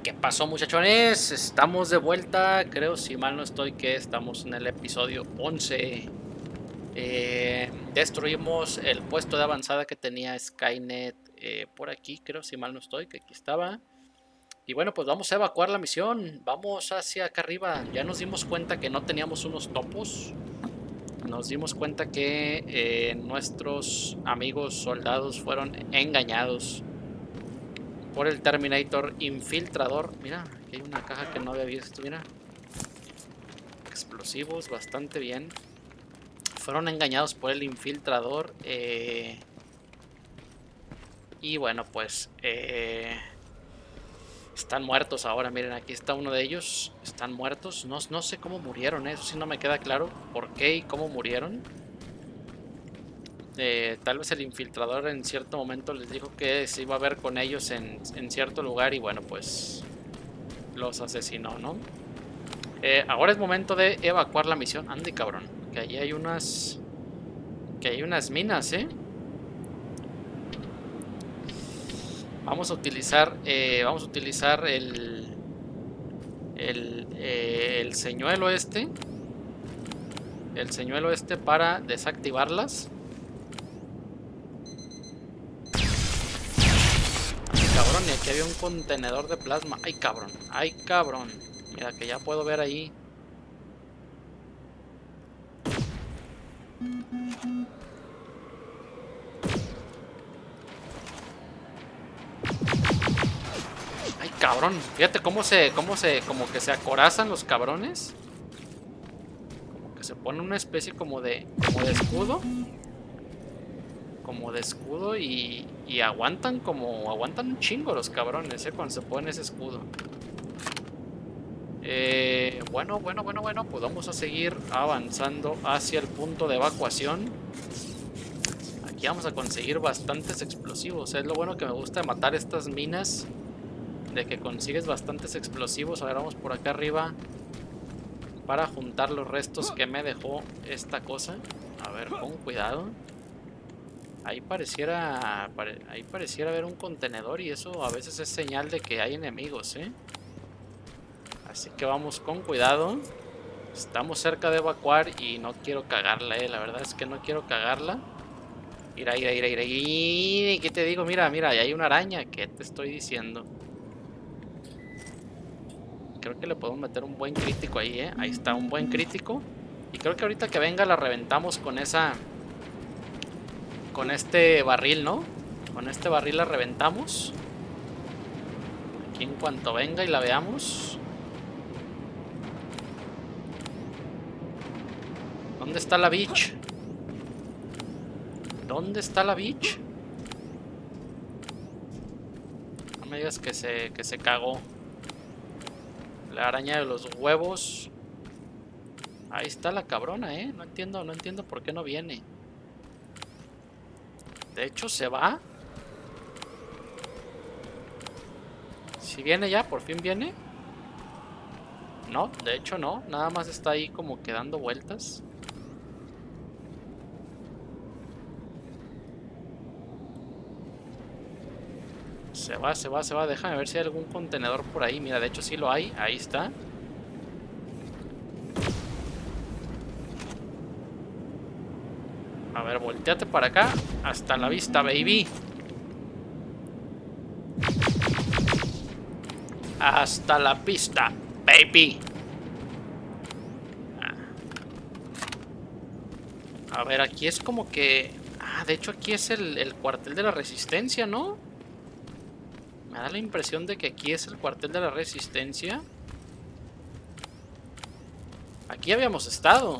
¿Qué pasó, muchachones? Estamos de vuelta, creo, si mal no estoy, que estamos en el episodio 11. Destruimos el puesto de avanzada que tenía Skynet por aquí, creo, si mal no estoy, que aquí estaba. Y bueno, pues vamos a evacuar la misión. Vamos hacia acá arriba. Ya nos dimos cuenta que no teníamos unos topos. Nos dimos cuenta que nuestros amigos soldados fueron engañados por el Terminator infiltrador. Mira, aquí hay una caja que no había visto, mira. Explosivos, bastante bien. Fueron engañados por el infiltrador. Y bueno, pues están muertos ahora. Miren, aquí está uno de ellos. Están muertos. No sé cómo murieron, eso sí no me queda claro. ¿Por qué y cómo murieron? Tal vez el infiltrador en cierto momento les dijo que se iba a ver con ellos en cierto lugar. Y bueno, pues los asesinó, ¿no? Ahora es momento de evacuar la misión. Ande, cabrón. Que allí hay unas... Que hay unas minas, ¿eh? Vamos a utilizar... vamos a utilizar el señuelo este. El señuelo este para desactivarlas. Ay, cabrón, y aquí había un contenedor de plasma. Ay, cabrón. Ay, cabrón. Mira, que ya puedo ver ahí. Ay, cabrón. Fíjate como que se acorazan los cabrones. Como que se pone una especie como de escudo. Como de escudo y aguantan aguantan un chingo los cabrones, cuando se ponen ese escudo. Bueno, pues vamos a seguir avanzando hacia el punto de evacuación. Aquí vamos a conseguir bastantes explosivos. Es lo bueno que me gusta de matar estas minas, de que consigues bastantes explosivos. A ver, vamos por acá arriba para juntar los restos que me dejó esta cosa. A ver, con cuidado. Ahí pareciera haber un contenedor y eso a veces es señal de que hay enemigos, ¿eh? Así que vamos con cuidado. Estamos cerca de evacuar y no quiero cagarla, La verdad es que no quiero cagarla. Mira. ¿Qué te digo? Mira, ahí hay una araña. ¿Qué te estoy diciendo? Creo que le podemos meter un buen crítico ahí, ¿eh? Ahí está, un buen crítico. Y creo que ahorita que venga la reventamos con esa... Con este barril, ¿no? Con este barril la reventamos. Aquí en cuanto venga y la veamos. ¿Dónde está la bitch? ¿Dónde está la bitch? No me digas que se cagó. La araña de los huevos. Ahí está la cabrona, ¿eh? No entiendo por qué no viene. De hecho, se va. Si viene ya, por fin viene. No, de hecho no. Nada más está ahí como que dando vueltas. Se va. Déjame ver si hay algún contenedor por ahí. Mira, de hecho sí lo hay. Ahí está. A ver, volteate para acá. Hasta la vista, baby. Hasta la pista, baby. A ver, aquí es como que... Ah, de hecho aquí es el cuartel de la Resistencia, ¿no? Me da la impresión de que aquí es el cuartel de la Resistencia. Aquí habíamos estado.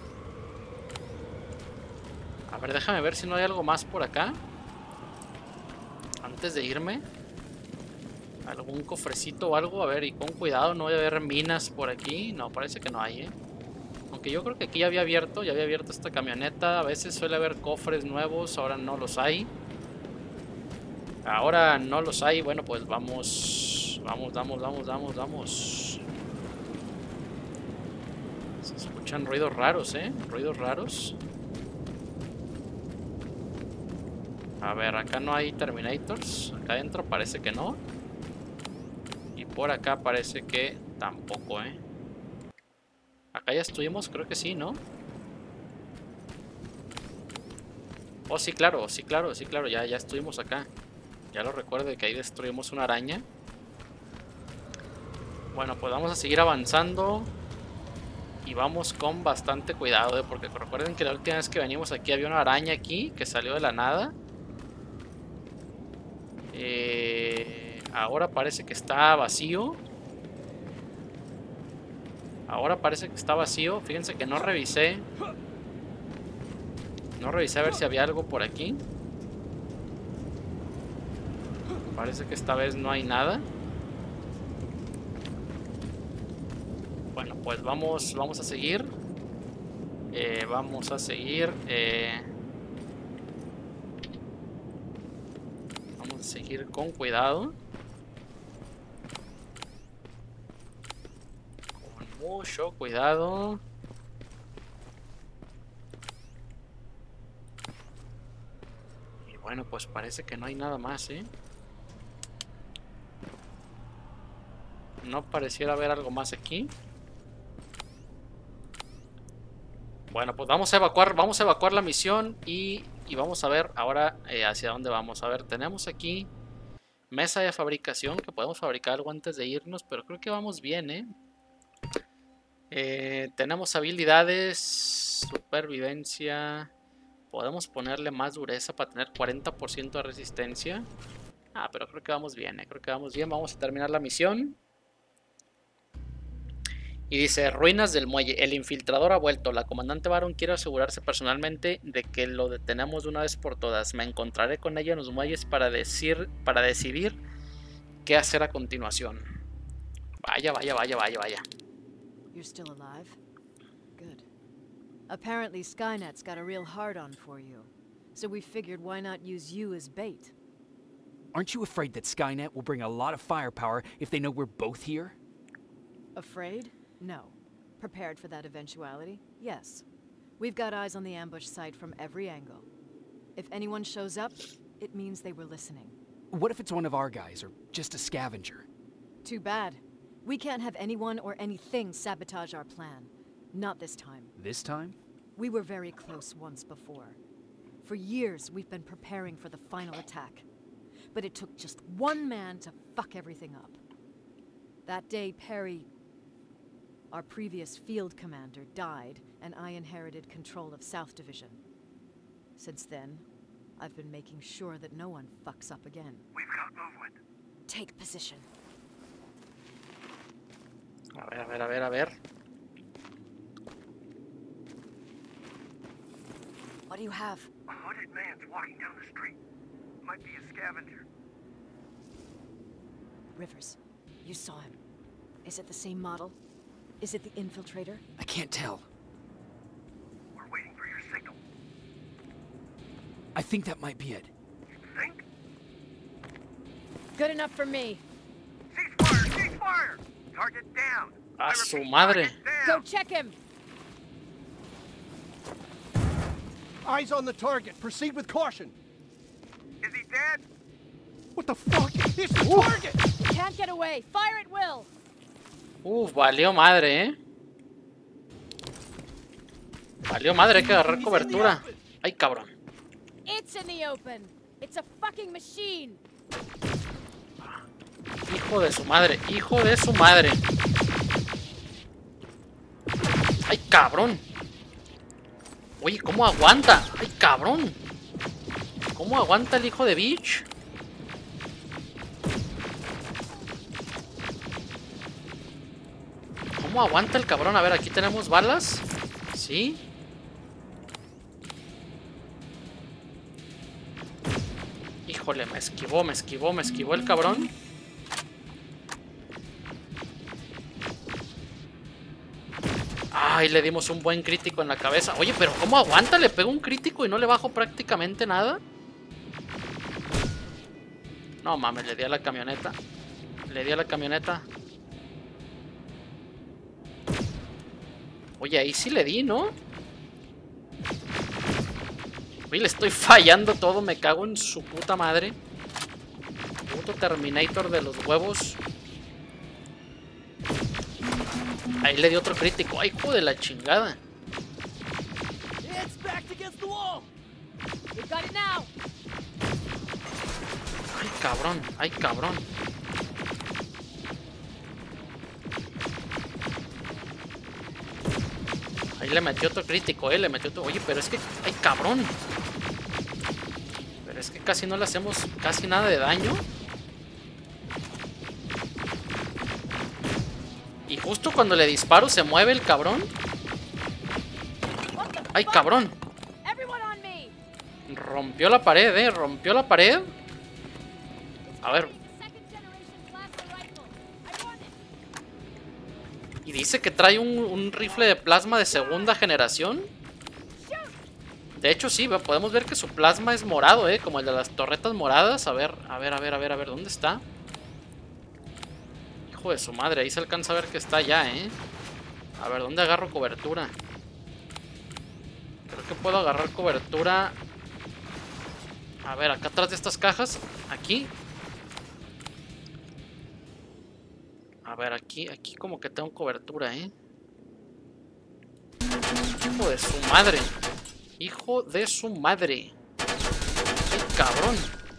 A ver, déjame ver si no hay algo más por acá antes de irme. Algún cofrecito o algo. A ver, y con cuidado, no voy a haber minas por aquí. No, parece que no hay, ¿eh? Aunque yo creo que aquí ya había abierto esta camioneta. A veces suele haber cofres nuevos, ahora no los hay. Ahora no los hay. Bueno, pues vamos. Vamos. Se escuchan ruidos raros, ruidos raros. A ver, acá no hay Terminators. Acá adentro parece que no. Y por acá parece que tampoco, ¿eh? Acá ya estuvimos, creo que sí, ¿no? Oh, sí, claro, sí, claro, sí, claro, ya estuvimos acá. Ya lo recuerdo que ahí destruimos una araña. Bueno, pues vamos a seguir avanzando. Y vamos con bastante cuidado, porque recuerden que la última vez que venimos aquí había una araña aquí que salió de la nada. Ahora parece que está vacío. Ahora parece que está vacío. Fíjense que no revisé. No revisé a ver si había algo por aquí. Parece que esta vez no hay nada. Bueno, pues vamos a seguir. Vamos a seguir. Vamos a seguir con cuidado. Con mucho cuidado. Y bueno, pues parece que no hay nada más, ¿eh? No pareciera haber algo más aquí. Bueno, pues vamos a evacuar la misión y vamos a ver ahora hacia dónde vamos. A ver, tenemos aquí mesa de fabricación, que podemos fabricar algo antes de irnos, pero creo que vamos bien, ¿eh? Tenemos habilidades, supervivencia. Podemos ponerle más dureza para tener 40% de resistencia. Ah, pero creo que vamos bien, ¿eh? Creo que vamos bien. Vamos a terminar la misión. Y dice, ruinas del muelle, el infiltrador ha vuelto, la comandante Baron quiere asegurarse personalmente de que lo detenemos de una vez por todas. Me encontraré con ella en los muelles para decidir qué hacer a continuación. Vaya. You're still alive? Good. Apparently Skynet's got a real hard-on for you. So we figured why not use you as bait? Aren't you afraid that Skynet will bring a lot of firepower if they know we're both here? Afraid? No. Prepared for that eventuality? Yes. We've got eyes on the ambush site from every angle. If anyone shows up, it means they were listening. What if it's one of our guys, or just a scavenger? Too bad. We can't have anyone or anything sabotage our plan. Not this time. This time? We were very close once before. For years, we've been preparing for the final attack. But it took just one man to fuck everything up. That day, Perry, our previous field commander, died, and I inherited control of South Division. Since then, I've been making sure that no one fucks up again. We've got movement. Take position. A ver. What do you have? A hooded man's walking down the street. Might be a scavenger. Rivers, you saw him. Is it the same model? Is it the infiltrator? I can't tell. We're waiting for your signal. I think that might be it. You think? Good enough for me. Ceasefire! Ceasefire! Target down! A I su repeat, madre. target Go down. check him! Eyes on the target. Proceed with caution. Is he dead? What the fuck? It's the target! Can't get away. Fire at will! Valió madre, ¿eh? Valió madre, hay que agarrar cobertura. Ay, cabrón. It's in the open. It's a fucking machine. Hijo de su madre, hijo de su madre. Ay, cabrón. Oye, ¿cómo aguanta? Ay, cabrón. ¿Cómo aguanta el hijo de bitch? ¿Cómo aguanta el cabrón? A ver, aquí tenemos balas. ¿Sí? Híjole, me esquivó el cabrón. Ay, le dimos un buen crítico en la cabeza. Oye, pero ¿cómo aguanta? Le pego un crítico y no le bajo prácticamente nada. No mames, le di a la camioneta. Oye, ahí sí le di, ¿no? Oye, le estoy fallando todo. Me cago en su puta madre. Puto Terminator de los huevos. Ahí le dio otro crítico. ¡Ay, hijo de la chingada! ¡Ay, cabrón! ¡Ay, cabrón! Ahí le metió otro crítico, le metió otro... Oye, pero es que... ¡Ay, cabrón! Pero es que casi no le hacemos casi nada de daño. Y justo cuando le disparo se mueve el cabrón. ¡Ay, cabrón! Rompió la pared, rompió la pared. A ver. Y dice que trae un rifle de plasma de segunda generación. De hecho sí, podemos ver que su plasma es morado, como el de las torretas moradas. A ver, ¿dónde está? Hijo de su madre, ahí se alcanza a ver que está ya, A ver, ¿dónde agarro cobertura? Creo que puedo agarrar cobertura. A ver, acá atrás de estas cajas. Aquí. A ver, aquí como que tengo cobertura, Hijo de su madre. Hijo de su madre. ¡Ay, cabrón!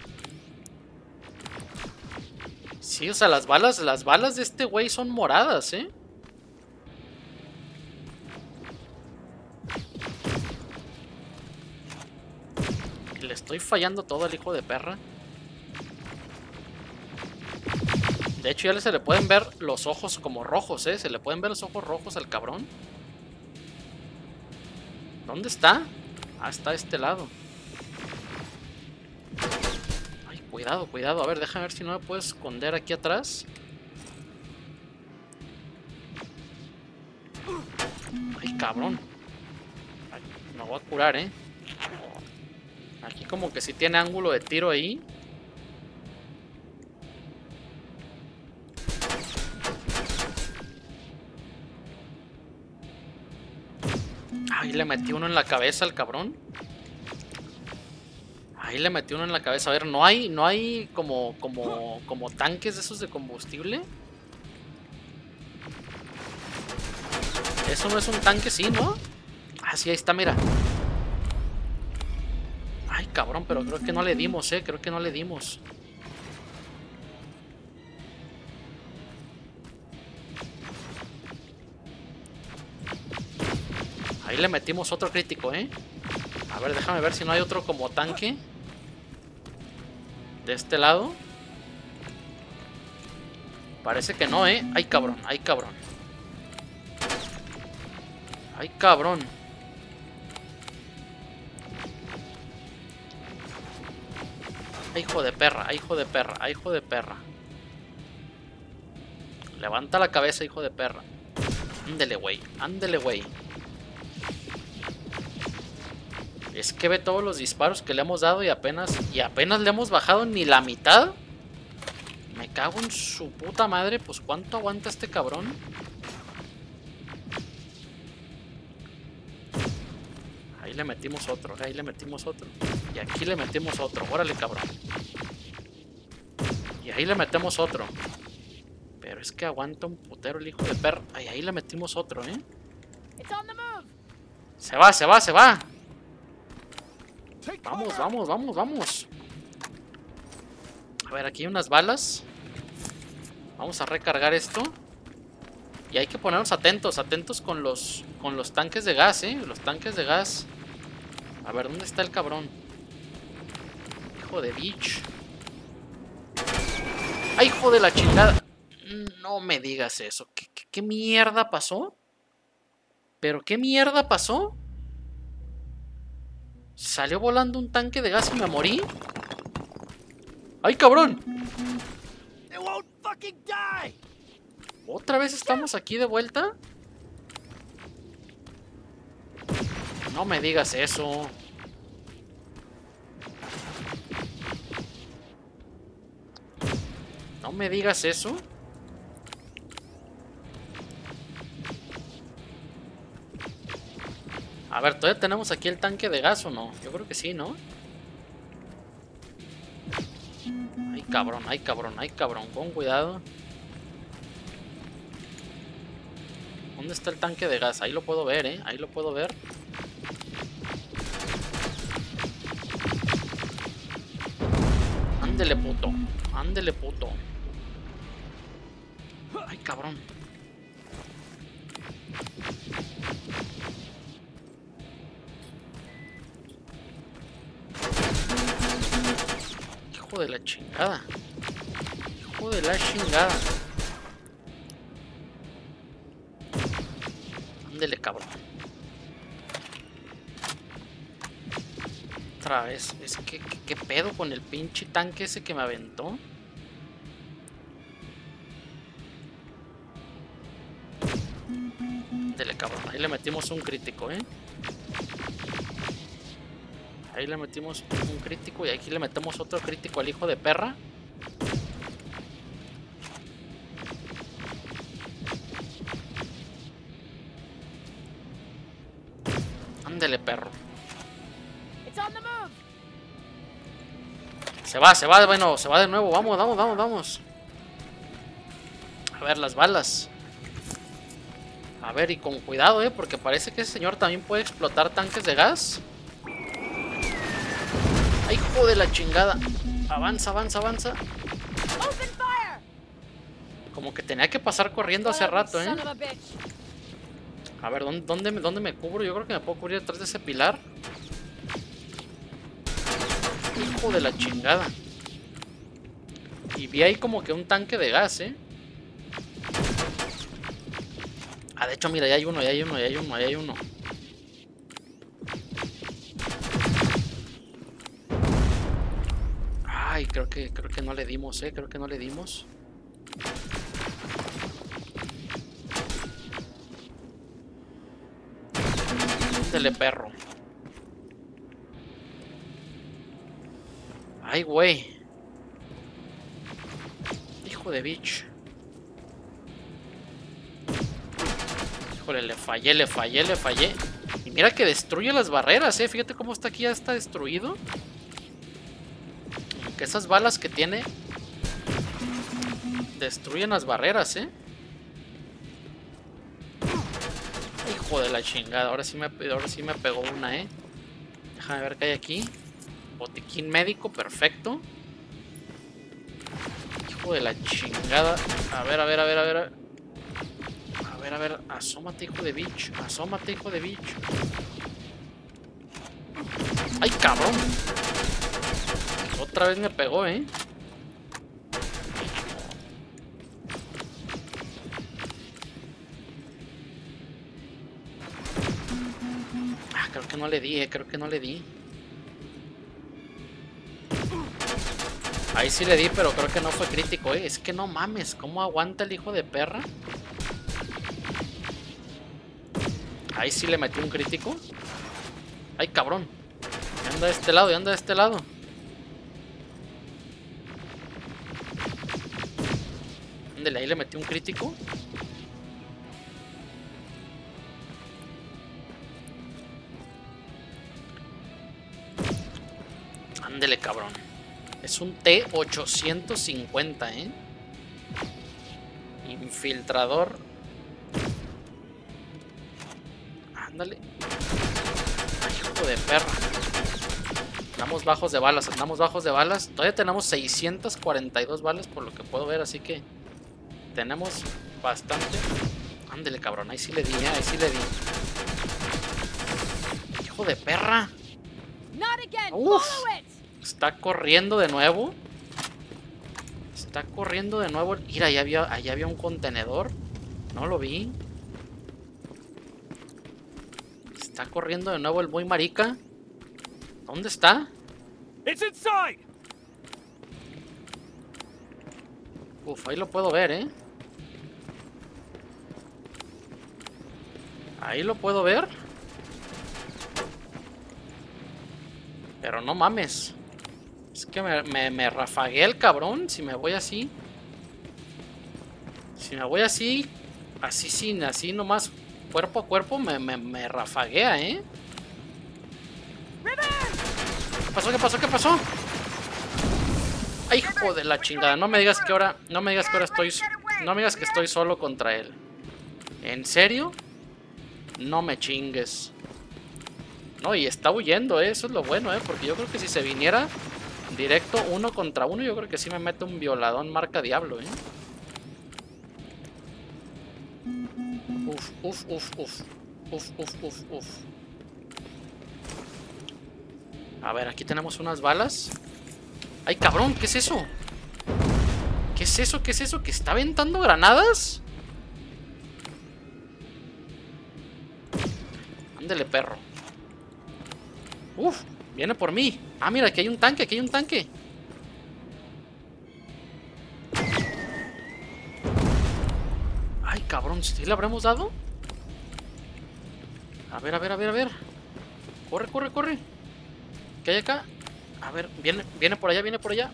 Sí, o sea, las balas de este güey son moradas, Le estoy fallando todo al hijo de perra. De hecho ya se le pueden ver los ojos como rojos, Se le pueden ver los ojos rojos al cabrón. ¿Dónde está? Ah, está a este lado. Ay, cuidado, cuidado. A ver, déjame ver si no me puedo esconder aquí atrás. Ay, cabrón. Ay, me voy a curar, Aquí como que sí tiene ángulo de tiro ahí. Ahí le metí uno en la cabeza al cabrón. Ahí le metí uno en la cabeza. A ver, no hay como tanques de esos de combustible. Eso no es un tanque, sí, ¿no? Ah, sí, ahí está, mira. Ay, cabrón, pero creo que no le dimos, creo que no le dimos. Ahí le metimos otro crítico, A ver, déjame ver si no hay otro como tanque. De este lado. Parece que no, Ay, cabrón, ay, cabrón. Ay, cabrón. Ay, hijo de perra, ay, hijo de perra, ay, hijo de perra. Levanta la cabeza, hijo de perra. Ándele, güey, ándele, güey. Es que ve todos los disparos que le hemos dado y apenas le hemos bajado ni la mitad. Me cago en su puta madre. Pues ¿cuánto aguanta este cabrón? Ahí le metimos otro, ahí le metimos otro. Y aquí le metimos otro. Órale, cabrón. Y ahí le metemos otro. Pero es que aguanta un putero el hijo de perra. Ay, ahí le metimos otro, Se va, se va, se va. Vamos, vamos, vamos, vamos. A ver, aquí hay unas balas. Vamos a recargar esto. Y hay que ponernos atentos, atentos con los tanques de gas, Los tanques de gas. A ver, ¿dónde está el cabrón? Hijo de bitch. ¡Ay, hijo de la chingada! No me digas eso. ¿Qué mierda pasó? ¿Pero qué mierda pasó? Salió volando un tanque de gas y me morí. ¡Ay, cabrón! ¿Otra vez estamos aquí de vuelta? No me digas eso. No me digas eso. A ver, ¿todavía tenemos aquí el tanque de gas o no? Yo creo que sí, ¿no? Ay, cabrón, ay, cabrón, ay, cabrón. Con cuidado. ¿Dónde está el tanque de gas? Ahí lo puedo ver, ahí lo puedo ver. Ándele, puto. Ándele, puto. Ay, cabrón. Hijo de la chingada. Hijo de la chingada. Ándele, cabrón. Otra vez. Es que, ¿qué pedo con el pinche tanque ese que me aventó? Ándele, cabrón. Ahí le metimos un crítico, Ahí le metimos un crítico y aquí le metemos otro crítico al hijo de perra. Ándele, perro. Se va, bueno, se va de nuevo. Vamos, vamos, vamos, vamos. A ver, las balas. A ver, y con cuidado, porque parece que ese señor también puede explotar tanques de gas. ¡Ay, hijo de la chingada! Avanza, avanza, avanza. Como que tenía que pasar corriendo hace rato, A ver, ¿dónde me cubro? Yo creo que me puedo cubrir detrás de ese pilar. Hijo de la chingada. Y vi ahí como que un tanque de gas, Ah, de hecho, mira, ya hay uno, ya hay uno, ya hay uno, ya hay uno. Ay, creo que no le dimos, creo que no le dimos. Ándele, perro. Ay, güey. Hijo de bitch. Híjole, le fallé, le fallé, le fallé. Y mira que destruye las barreras, Fíjate cómo está aquí, ya está destruido. Que esas balas que tiene destruyen las barreras, Hijo de la chingada. Ahora sí me pegó una, Déjame ver qué hay aquí. Botiquín médico, perfecto. Hijo de la chingada. A ver, a ver, a ver, a ver. A ver, a ver. Asómate, hijo de bitch. Asómate, hijo de bitch. ¡Ay, cabrón! Otra vez me pegó, Ah, creo que no le di, creo que no le di. Ahí sí le di, pero creo que no fue crítico, Es que no mames, ¿cómo aguanta el hijo de perra? Ahí sí le metí un crítico. ¡Ay, cabrón! Ya anda de este lado, ya anda de este lado. Ándale, ahí le metí un crítico. Ándale, cabrón. Es un T-850, Infiltrador. Ándale. Ay, hijo de perra. Andamos bajos de balas, andamos bajos de balas. Todavía tenemos 642 balas por lo que puedo ver, así que tenemos bastante. Ándale, cabrón, ahí sí le di, ahí sí le di. Hijo de perra. Uf. Está corriendo de nuevo. Está corriendo de nuevo. Mira, allá había un contenedor. No lo vi. Está corriendo de nuevo el muy marica. ¿Dónde está? Uf, ahí lo puedo ver, Ahí lo puedo ver. Pero no mames. Es que me rafagué el cabrón. Si me voy así. Si me voy así. Así nomás. Cuerpo a cuerpo. Me rafaguea, ¿Qué pasó? ¿Qué pasó? ¿Qué pasó? Ay, hijo de la chingada. No me digas que ahora. No me digas que ahora estoy. No me digas que estoy solo contra él. ¿En serio? No me chingues. No, y está huyendo, eso es lo bueno, porque yo creo que si se viniera directo 1 contra 1, yo creo que sí me mete un violadón marca diablo, Uf, uf, uf, uf. Uf, uf, uf, uf. A ver, aquí tenemos unas balas. ¡Ay, cabrón! ¿Qué es eso? ¿Qué es eso? ¿Qué es eso? ¿Que está aventando granadas? Ándele, perro. Uf, viene por mí. Ah, mira, aquí hay un tanque, aquí hay un tanque. Ay, cabrón, ¿sí le habremos dado? A ver, a ver, a ver, a ver. Corre, corre, corre. ¿Qué hay acá? A ver, viene por allá, viene por allá.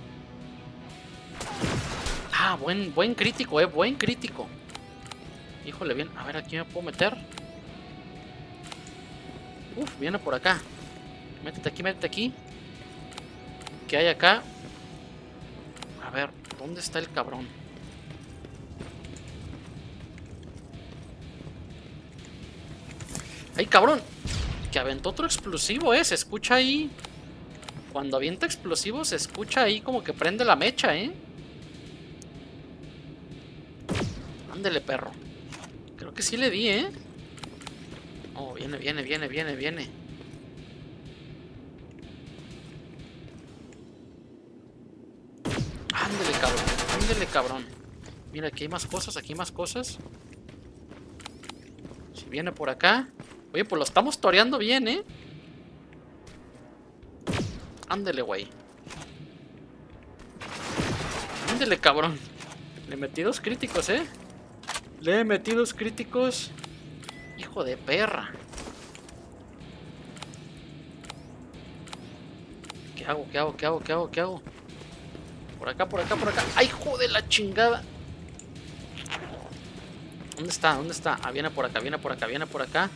Ah, buen crítico, buen crítico. Híjole, bien. A ver, aquí me puedo meter. Uf, viene por acá. Métete aquí, métete aquí. ¿Qué hay acá? A ver, ¿dónde está el cabrón? ¡Ay, cabrón! Que aventó otro explosivo, se escucha ahí. Cuando avienta explosivos se escucha ahí como que prende la mecha, Ándele, perro. Creo que sí le di, Oh, viene, viene, viene, viene, viene. Ándele, cabrón. Ándele, cabrón. Mira, aquí hay más cosas, aquí hay más cosas. Si viene por acá. Oye, pues lo estamos toreando bien, Ándele, güey. Ándele, cabrón. Le metí 2 críticos, Le metí 2 críticos. Hijo de perra. ¿Qué hago? ¿Qué hago? ¿Qué hago? ¿Qué hago? ¿Qué hago? Por acá, por acá, por acá. ¡Ay, hijo de la chingada! ¿Dónde está? ¿Dónde está? Ah, viene por acá, viene por acá, viene por acá.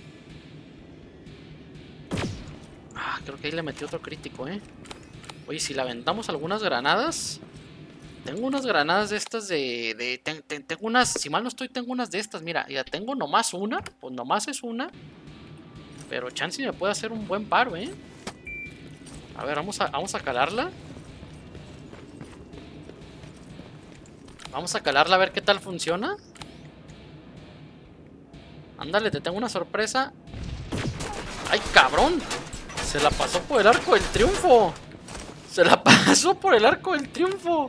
Ah, creo que ahí le metí otro crítico, Oye, si le aventamos algunas granadas. Tengo unas granadas de estas tengo unas, si mal no estoy, tengo unas de estas. Mira, ya tengo nomás una. Pues nomás es una. Pero chance me puede hacer un buen paro, A ver, vamos a calarla. Vamos a calarla a ver qué tal funciona. Ándale, te tengo una sorpresa. ¡Ay, cabrón! Se la pasó por el arco del triunfo. Se la pasó por el arco del triunfo.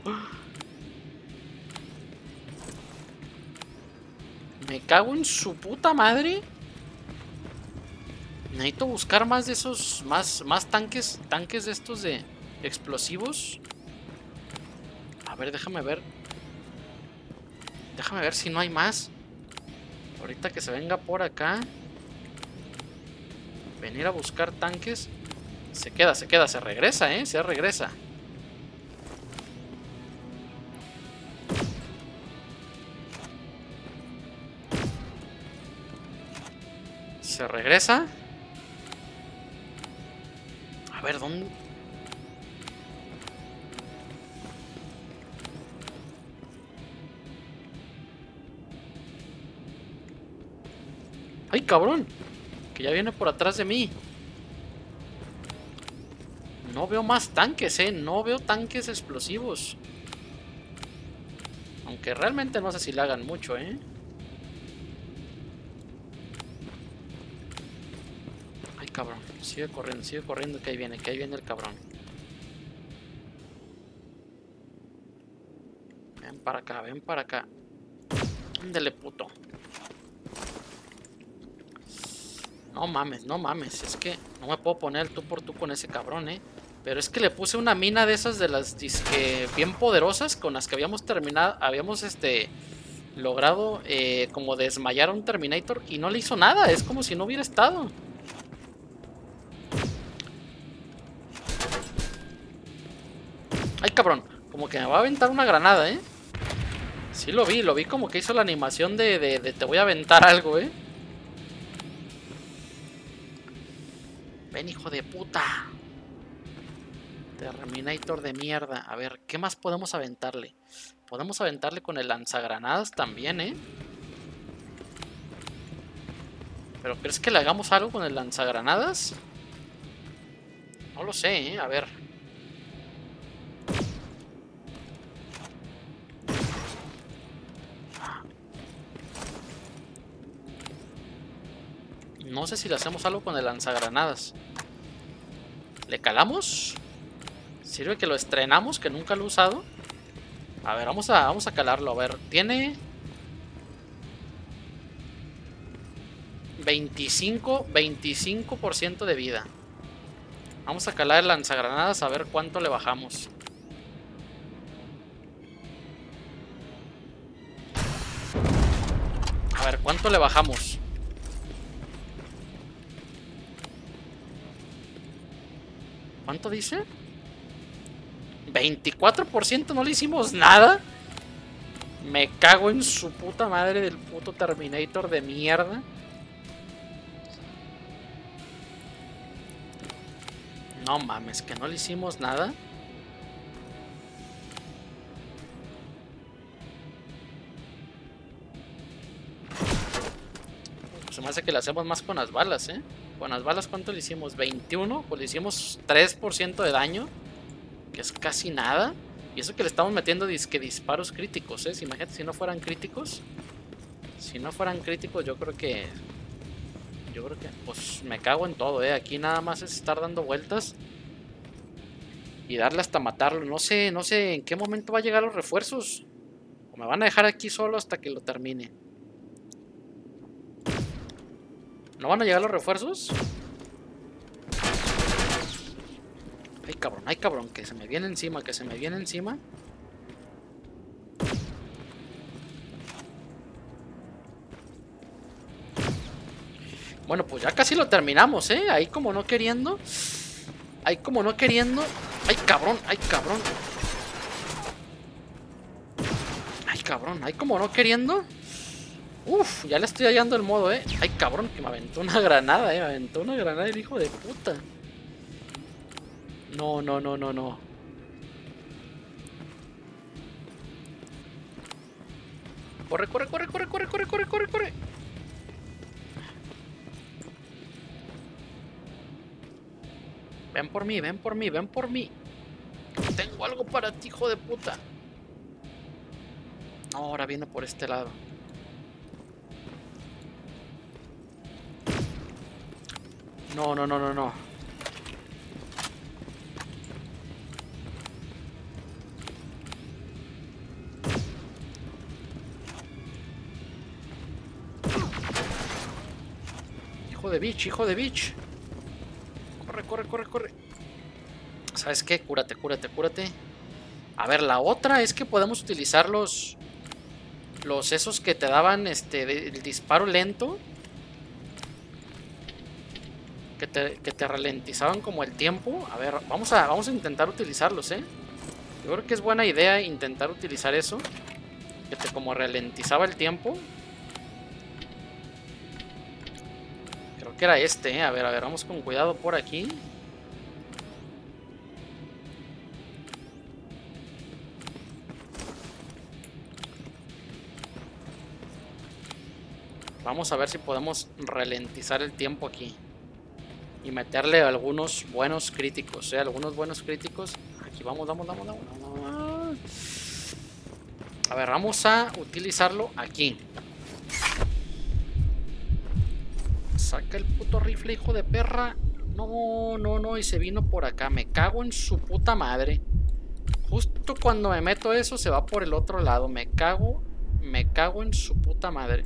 Me cago en su puta madre. Necesito buscar más de esos. Más tanques. Tanques de estos de explosivos. A ver, déjame ver. Déjame ver si no hay más. Ahorita que se venga por acá. Venir a buscar tanques. Se queda, se regresa, se regresa. Se regresa. A ver, ¿dónde? ¡Ay, cabrón! Que ya viene por atrás de mí. No veo más tanques, no veo tanques explosivos. Aunque realmente no sé si le hagan mucho, Ay, cabrón. Sigue corriendo, que ahí viene el cabrón. Ven para acá, ven para acá. Ándele, puto. No mames, no mames. Es que no me puedo poner el tú por tú con ese cabrón, Pero es que le puse una mina de esas de las disque bien poderosas con las que habíamos terminado, logrado como desmayar a un Terminator y no le hizo nada, es como si no hubiera estado. Ay, cabrón, como que me va a aventar una granada, Sí lo vi como que hizo la animación de te voy a aventar algo, Ven, hijo de puta. Terminator de mierda. A ver, ¿qué más podemos aventarle? Podemos aventarle con el lanzagranadas también, ¿Pero crees que le hagamos algo con el lanzagranadas? No lo sé, ¿eh? A ver. No sé si le hacemos algo con el lanzagranadas. ¿Le calamos? ¿Sirve que lo estrenamos? Que nunca lo he usado. A ver, vamos a calarlo. A ver, tiene 25% de vida. Vamos a calar el lanzagranadas a ver cuánto le bajamos. A ver, ¿cuánto le bajamos? ¿Cuánto dice? 24%, no le hicimos nada. Me cago en su puta madre del puto Terminator de mierda. No mames, que no le hicimos nada. Se me hace que le hacemos más con las balas, ¿eh? Con las balas, ¿cuánto le hicimos? 21, pues le hicimos 3% de daño, que es casi nada. Y eso que le estamos metiendo disque disparos críticos, ¿eh? Imagínate si no fueran críticos. Si no fueran críticos, yo creo que pues me cago en todo, ¿eh? Aquí nada más es estar dando vueltas y darle hasta matarlo. No sé en qué momento va a llegar los refuerzos. O me van a dejar aquí solo hasta que lo termine. ¿No van a llegar los refuerzos? Ay cabrón, que se me viene encima, que se me viene encima. Bueno, pues ya casi lo terminamos, ¿eh? Ahí como no queriendo. Ahí como no queriendo. Ay cabrón, ay cabrón. Ay cabrón, ahí como no queriendo. Uf, ya le estoy hallando el modo, ¿eh? Ay cabrón, que me aventó una granada, ¿eh? Me aventó una granada el hijo de puta. No. Corre. Ven por mí. Tengo algo para ti, hijo de puta. No, ahora viene por este lado. No. Hijo de bitch. Corre. ¿Sabes qué? Cúrate. A ver, la otra es que podemos utilizar los esos que te daban el disparo lento. Que te ralentizaban como el tiempo. A ver, vamos a intentar utilizarlos, ¿eh? Yo creo que es buena idea intentar utilizar eso. Que te como ralentizaba el tiempo. Creo que era ¿eh? A ver, vamos con cuidado por aquí. Vamos a ver si podemos ralentizar el tiempo aquí. Y meterle algunos buenos críticos, ¿eh? Algunos buenos críticos. Aquí vamos. A ver, vamos a utilizarlo aquí. Saca el puto rifle, hijo de perra. No, y se vino por acá. Me cago en su puta madre. Justo cuando me meto eso, se va por el otro lado. Me cago en su puta madre.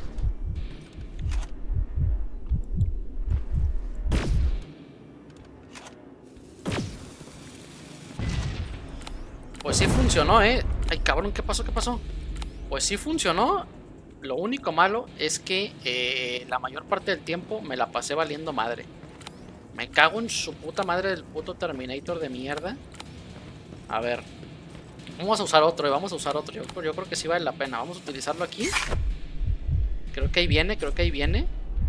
Pues sí funcionó, ¿eh? Ay, cabrón, ¿qué pasó? Pues sí funcionó. Lo único malo es que la mayor parte del tiempo me la pasé valiendo madre. Me cago en su puta madre del puto Terminator de mierda. A ver. Vamos a usar otro, Yo creo que sí vale la pena. Vamos a utilizarlo aquí. Creo que ahí viene.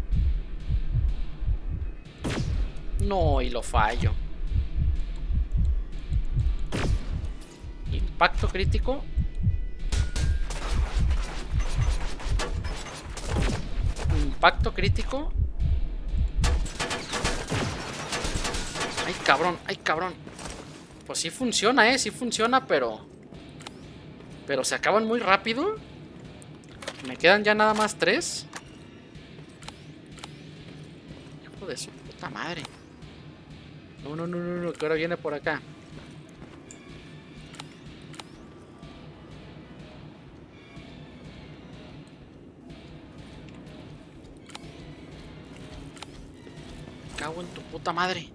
No, y lo fallo. Impacto crítico. impacto crítico. Ay, cabrón, ay, cabrón. Pues sí funciona, sí funciona, pero se acaban muy rápido. Me quedan ya nada más 3. Hijo de su puta madre. No, no, no, no, no, que ahora viene por acá. Cago en tu puta madre.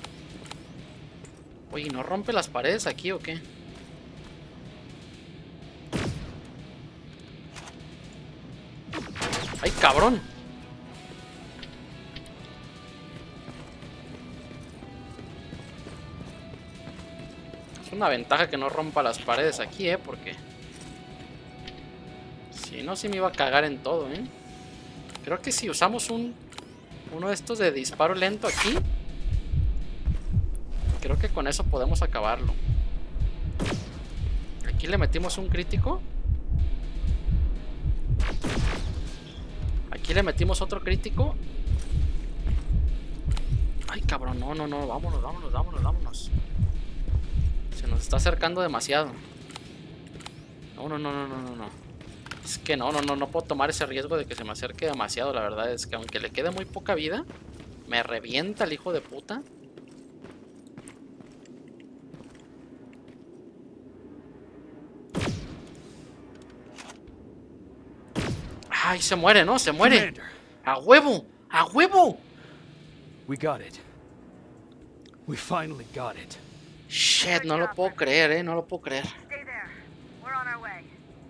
Oye, ¿no rompe las paredes aquí o qué? ¡Ay, cabrón! Es una ventaja que no rompa las paredes aquí, porque si no, sí me iba a cagar en todo, Creo que si usamos uno de estos de disparo lento aquí, creo que con eso podemos acabarlo. Aquí le metimos un crítico. Aquí le metimos otro crítico. Ay, cabrón, no, no, no, vámonos, vámonos, vámonos, vámonos. Se nos está acercando demasiado. No, no, no, no, no, no, no. Es que no puedo tomar ese riesgo de que se me acerque demasiado. La verdad es que aunque le quede muy poca vida, me revienta el hijo de puta. Ay, se muere, ¿no? Se muere. Commander. ¡A huevo! ¡A huevo! We got it. We finally got it. Shit, no lo puedo creer, no lo puedo creer. Stay there. We're on our way.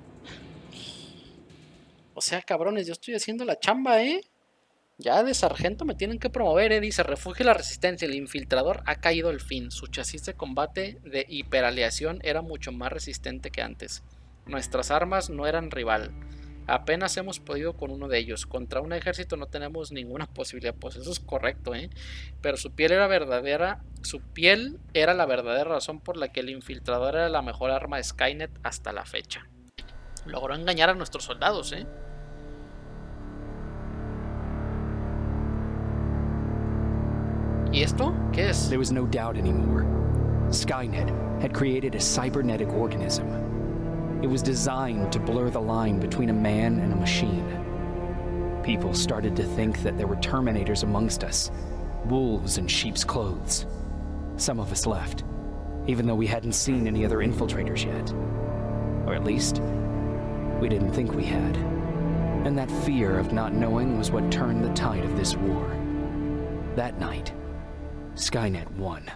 O sea, cabrones, yo estoy haciendo la chamba, Ya de sargento me tienen que promover, Dice, refugio la resistencia. El infiltrador ha caído al fin. Su chasis de combate de hiperaleación era mucho más resistente que antes. Nuestras armas no eran rival. Apenas hemos podido con uno de ellos. Contra un ejército no tenemos ninguna posibilidad. Pues eso es correcto, Pero su piel era verdadera. Su piel era la verdadera razón por la que el infiltrador era la mejor arma de Skynet hasta la fecha. Logró engañar a nuestros soldados, ¿Y esto? ¿Qué es? There was no doubt anymore. Skynet had created a cybernetic organism. It was designed to blur the line between a man and a machine. People started to think that there were Terminators amongst us, wolves in sheep's clothes. Some of us left, even though we hadn't seen any other infiltrators yet. Or at least, we didn't think we had. And that fear of not knowing was what turned the tide of this war. That night, Skynet won.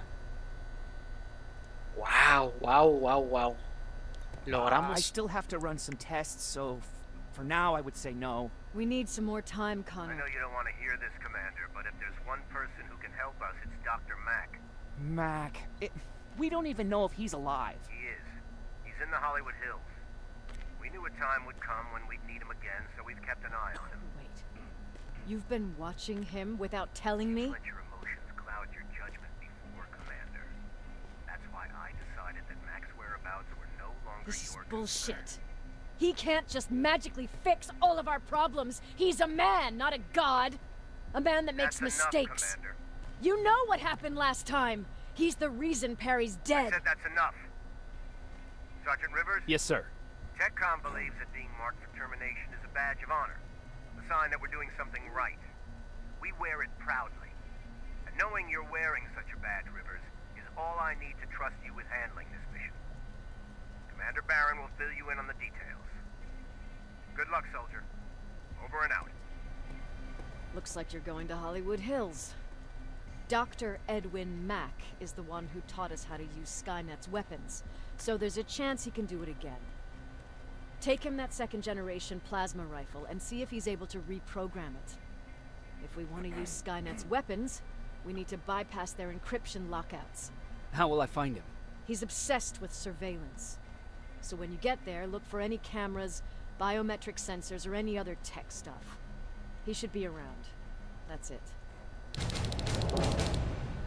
Wow, wow, wow, wow. Logramos. I still have to run some tests, so for now I would say no. We need some more time, I Connor. know you don't want to hear this, Commander, but if there's one person who can help us, it's Dr. Mack. Mac, we don't even know if he's alive. He is. He's in the Hollywood Hills. We knew a time would come when we'd need him again, so we've kept an eye on him. Wait. You've been watching him without telling me? Let your emotions cloud your judgment before, Commander. That's why I decided that Mack's whereabouts were no longer This is your bullshit. concern. He can't just magically fix all of our problems. He's a man, not a god. A man that makes That's enough, mistakes. Commander. You know what happened last time. He's the reason Perry's I dead. said that's enough. Sergeant Rivers? Yes, sir. TechCom believes that being marked for termination is a badge of honor, a sign that we're doing something right. We wear it proudly. And knowing you're wearing such a badge, Rivers, is all I need to trust you with handling this mission. Commander Barron will fill you in on the details. Good luck, soldier. Over and out. Looks like you're going to Hollywood Hills. Dr. Edwin Mack is the one who taught us how to use Skynet's weapons, so there's a chance he can do it again. Take him that second-generation plasma rifle and see if he's able to reprogram it. If we want to use Skynet's weapons, we need to bypass their encryption lockouts. How will I find him? He's obsessed with surveillance. So when you get there, look for any cameras, biometric sensors, or any other tech stuff. He should be around. That's it.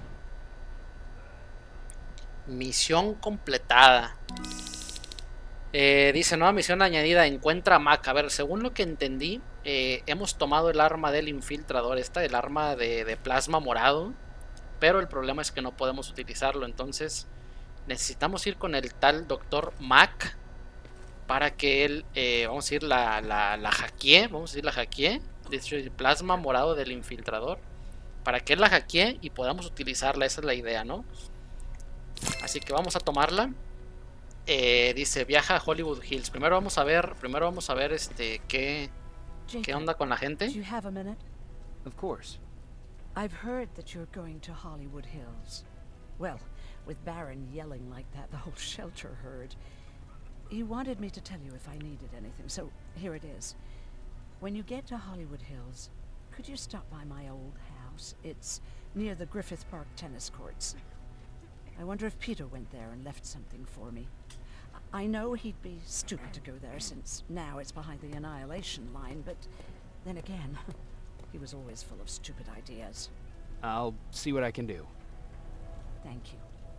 Misión completada. Dice, nueva misión añadida, encuentra a Mac. A ver, según lo que entendí, hemos tomado el arma del infiltrador, el arma de plasma morado, pero el problema es que no podemos utilizarlo, entonces necesitamos ir con el tal Dr. Mac para que él, vamos a decir, la hackee, dice el plasma morado del infiltrador, para que él la hackee y podamos utilizarla, esa es la idea, ¿no? Así que vamos a tomarla. Dice, viaja a Hollywood Hills. Primero vamos a ver qué onda con la gente. Do you have a minute? Of course. I've heard that you're going to Hollywood Hills. Well, with Baron yelling like that, the whole shelter heard. He wanted me to tell you if I needed anything, so here it is. When you get to Hollywood Hills, could you stop by my old house? It's near the Griffith Park tennis courts. I wonder if Peter went there and left something for me. I know he'd be stupid to go there, since now it's behind the Annihilation line, but then again, he was always full of stupid ideas. I'll see what I can do. Thank you.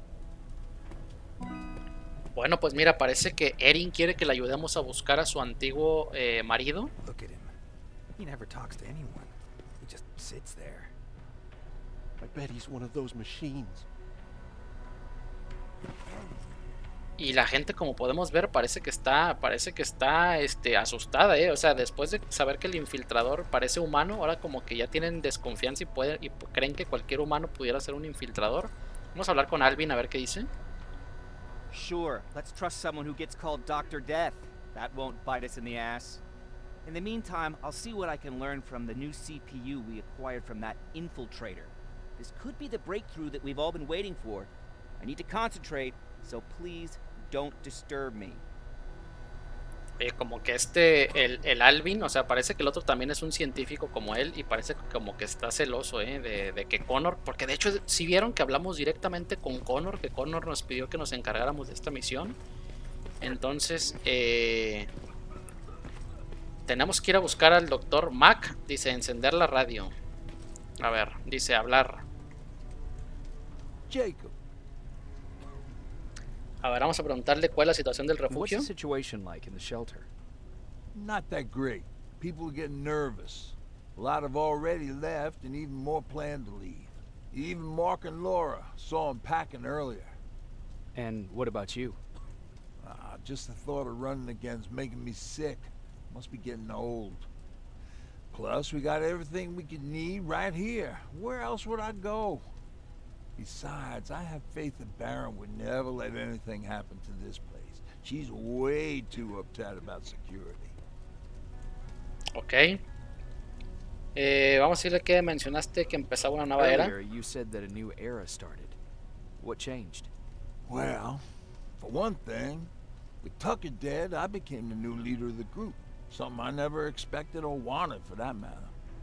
Bueno, pues mira, parece que Erin quiere que le ayudemos a buscar a su antiguo marido. Look at him. He never talks to anyone. He just sits there. I bet he's one of those machines. Y la gente, como podemos ver, parece que está asustada, o sea, después de saber que el infiltrador parece humano, ahora como que ya tienen desconfianza y creen que cualquier humano pudiera ser un infiltrador. Vamos a hablar con Alvin a ver qué dice. Sure, let's trust someone who gets called Dr. Death. That won't bite us in the ass. In the meantime, I'll see what I can learn from the new CPU we acquired from that infiltrator. This could be the breakthrough that we've all been waiting for. I need to concentrate, so please don't disturb me. Como que el Alvin, o sea, parece que el otro también es un científico como él y parece como que está celoso, de que Connor, porque de hecho si vieron que hablamos directamente con Connor, que Connor nos pidió que nos encargáramos de esta misión. Entonces, tenemos que ir a buscar al Dr. Mac, dice encender la radio. A ver, dice hablar. Jacob. A ver, vamos a preguntarle cuál es la situación del refugio. What's the situation like in the shelter? Not that great. People are getting nervous. A lot have already left, and even more plan to leave. Even Mark and Laura saw them packing earlier. And what about you? Just the thought of running again's making me sick. Must be getting old. Plus, we got everything we could need right here. Where else would I go? Besides, I have faith that Baron would never let anything happen to this place. She's way too uptight about security. Ok. Vamos a decirle que mencionaste que empezaba una nueva era. Earlier, you said that a new era started. What changed? Well, for one thing, with Tucker dead, I became the new leader of the group. Something I never expected or wanted, for that matter.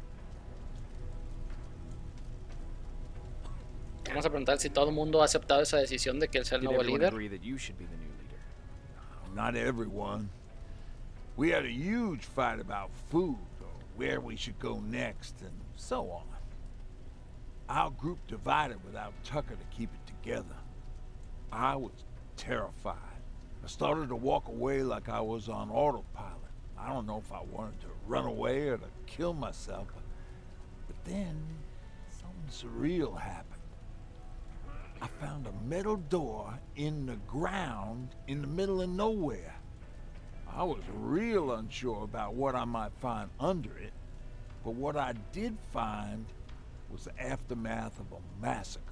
Vamos a preguntar si todo el mundo ha aceptado esa decisión de que él sea el Did nuevo everyone líder. agree that you should be the new leader? Not everyone. We had a huge fight about food, or where we should go next, and so on. Our group divided without Tucker to keep it together. I was terrified. I started to walk away like I was on autopilot. I don't know if I wanted to run away or to kill myself, but then something surreal happened. I found a metal door in the ground in the middle of nowhere. I was real unsure about what I might find under it, but what I did find was the aftermath of a massacre.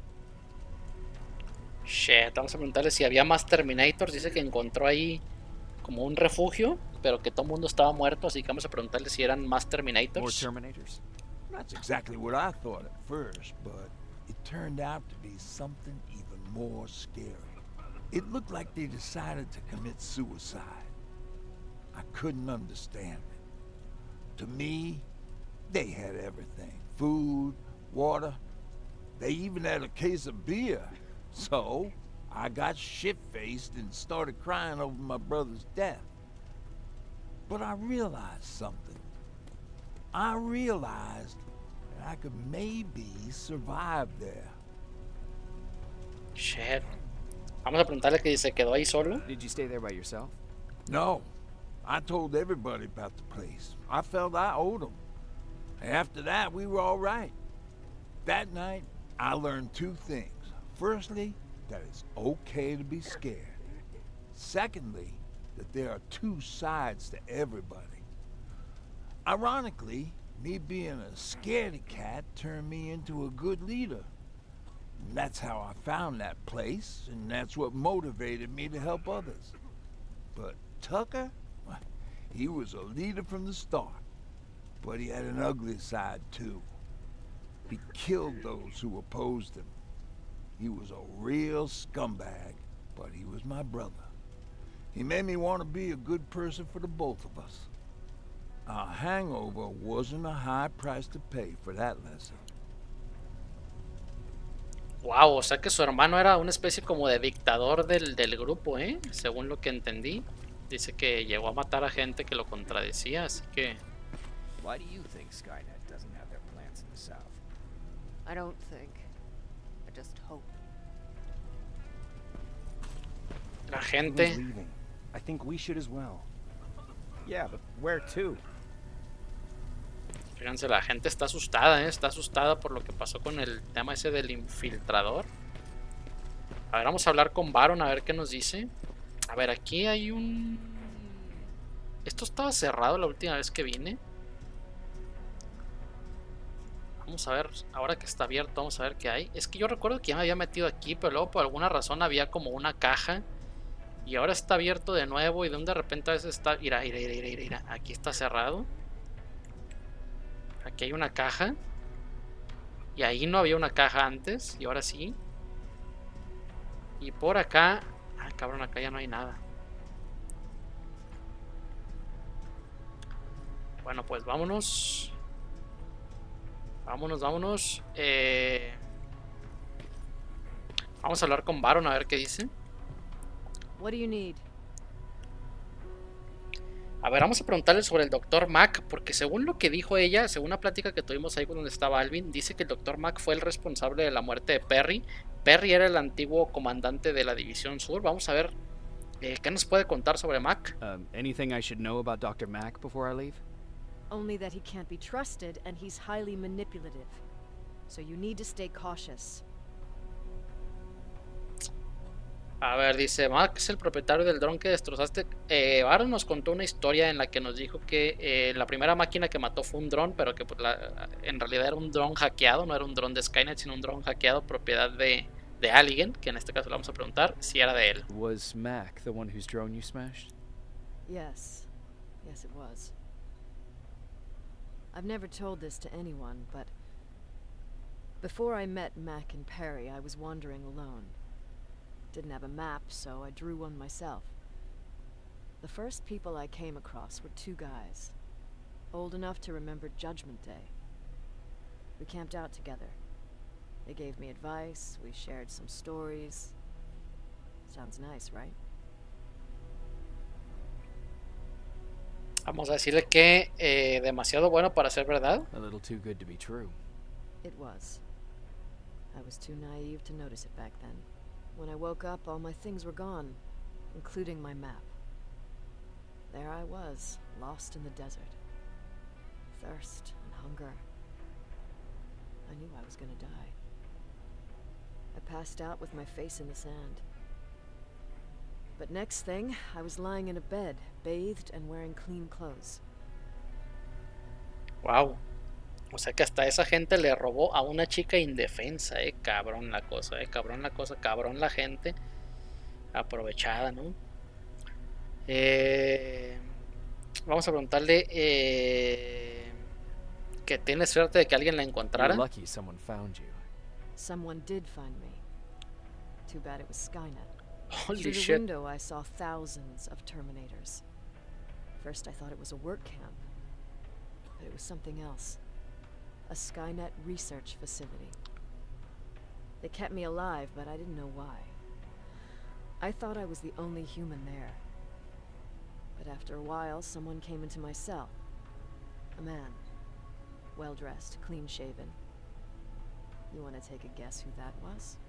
Shit, vamos a preguntarle si había más Terminators. Dice que encontró ahí como un refugio, pero que todo el mundo estaba muerto, así que vamos a preguntarle si eran más More Terminators. Terminators? That's exactly what I thought at first, but it turned out to be something even more scary. It looked like they decided to commit suicide. I couldn't understand it. To me, they had everything. Food, water. They even had a case of beer. So, I got shit-faced and started crying over my brother's death. But I realized something. I realized that I could maybe survive there. Shit. Vamos a preguntarle que se quedó ahí solo. Did you stay there by yourself? No. I told everybody about the place. I felt I owed them. After that, we were all right. That night, I learned two things. Firstly, that it's okay to be scared. Secondly, that there are two sides to everybody. Ironically, me being a scaredy cat turned me into a good leader. And that's how I found that place, and that's what motivated me to help others. But Tucker, he was a leader from the start. But he had an ugly side, too. He killed those who opposed him. He was a real scumbag, but he was my brother. He made me want to be a good person for the both of us. A hangover wasn't a high price to pay for that lesson. Wow, o sea que su hermano era una especie como de dictador del grupo, ¿eh? Según lo que entendí. Dice que llegó a matar a gente que lo contradecía, así que... Why do you think Skynet doesn't have their plants in the south? I don't think. I just hope. La gente... Who's leaving? I think we should as well. Yeah, but where to? Fíjense, la gente está asustada, ¿eh? Está asustada por lo que pasó con el tema ese del infiltrador. A ver, vamos a hablar con Baron a ver qué nos dice. A ver, aquí hay un... Esto estaba cerrado la última vez que vine. Vamos a ver, ahora que está abierto, vamos a ver qué hay. Es que yo recuerdo que ya me había metido aquí, pero luego por alguna razón había como una caja. Y ahora está abierto de nuevo y de repente a veces está... Mira, aquí está cerrado. Aquí hay una caja. Y ahí no había una caja antes. Y ahora sí. Y por acá... Ah, cabrón, acá ya no hay nada. Bueno, pues vámonos. Vámonos. Vamos a hablar con Baron a ver qué dice. What do you need? A ver, vamos a preguntarle sobre el Dr. Mack, porque según lo que dijo ella, según una plática que tuvimos ahí donde estaba Alvin, dice que el Dr. Mack fue el responsable de la muerte de Perry. Perry era el antiguo comandante de la División Sur. Vamos a ver qué nos puede contar sobre Mack. Anything I should know about Dr. Mack before I leave? Only that he can't be trusted and he's highly manipulative. So you need to stay cautious. A ver, dice, Mack es el propietario del dron que destrozaste. Baron nos contó una historia en la que nos dijo que la primera máquina que mató fue un dron, pero que pues, en realidad era un dron hackeado, no era un dron de Skynet, sino un dron hackeado propiedad de alguien, que en este caso le vamos a preguntar si era de él. Was Mack the one whose drone you smashed? Yes. Yes, it was. I've never told this to anyone, but before I met Mack and Perry, I was wandering alone. Didn't have a map, so I drew one myself. The first people I came across were two guys, old enough to remember Judgment Day. We camped out together. They gave me advice, we shared some stories. Sounds nice, right? Vamos a decirle que demasiado bueno para ser verdad. A little too good to be true. It was. I was too naive to notice it back then. When I woke up, all my things were gone, including my map. There I was, lost in the desert. Thirst and hunger. I knew I was gonna die. I passed out with my face in the sand. But next thing, I was lying in a bed, bathed and wearing clean clothes. Wow. O sea que hasta esa gente le robó a una chica indefensa, cabrón la cosa, cabrón la gente. Aprovechada, ¿no? Vamos a preguntarle que tiene suerte de que alguien la encontrara. You're lucky someone found you. Someone did find me. Too bad it was Skynet. Holy Through the shit. window, I saw thousands of Terminators. First, I thought it was a work camp, but it was something else. A Skynet research facility. They kept me alive, but I didn't know why. I thought I was the only human there. But after a while, someone came into my cell. A man. Well-dressed, clean-shaven. You want to take a guess who that was?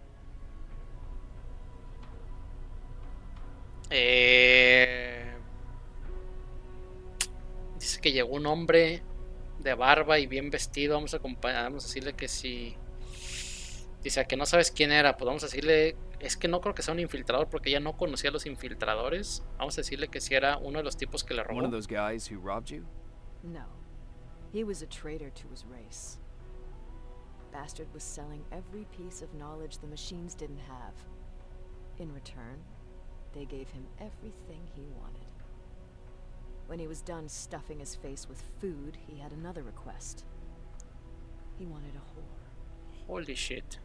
Dice que llegó un hombre de barba y bien vestido. Vamos a decirle que si... Dice que no sabes quién era. Pues vamos a decirle... Es que no creo que sea un infiltrador porque ella no conocía a los infiltradores. Vamos a decirle que si era uno de los tipos que le robó. One of those guys who robbed you? No. He was a traitor to his race. Bastard was selling every piece of knowledge the machines didn't have. In return, they gave him everything he wanted. When he was done stuffing his face with food, he had another request. He wanted a whore. Holy shit.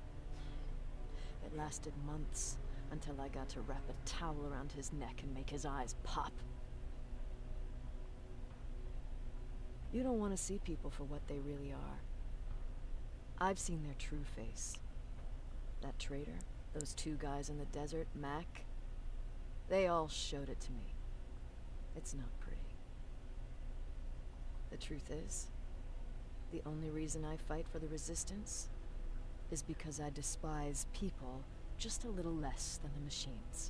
It lasted months, until I got to wrap a towel around his neck and make his eyes pop. You don't want to see people for what they really are. I've seen their true face. That traitor, those two guys in the desert, Mac, they all showed it to me. It's not pretty. The truth is, the only reason I fight for the Resistance is because I despise people just a little less than the machines.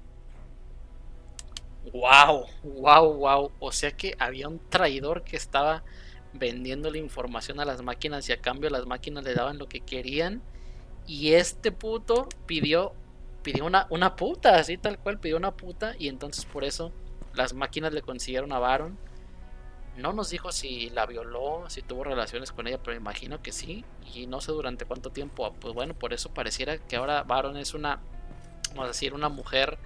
Wow, wow, wow. O sea que había un traidor que estaba vendiendo la información a las máquinas y a cambio las máquinas le daban lo que querían. Y este puto pidió una puta, así tal cual, pidió una puta. Y entonces por eso las máquinas le consiguieron a Baron. No nos dijo si la violó, si tuvo relaciones con ella, pero imagino que sí. Y no sé durante cuánto tiempo. Pues bueno, por eso pareciera que ahora Baron es una, vamos a decir, una mujer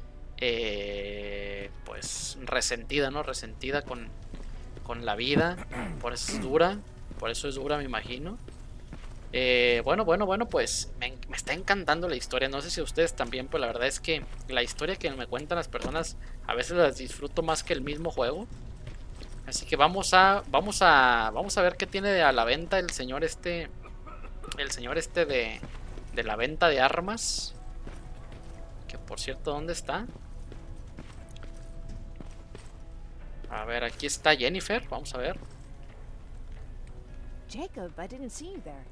pues resentida, ¿no? Resentida con la vida. Por eso es dura, me imagino. Bueno, pues me está encantando la historia. No sé si a ustedes también, pero la verdad es que la historia que me cuentan las personas a veces las disfruto más que el mismo juego. Así que vamos a ver qué tiene a la venta el señor este de la venta de armas. Que por cierto, ¿dónde está? A ver, aquí está Jennifer, vamos a ver. Jacob, I didn't see you there.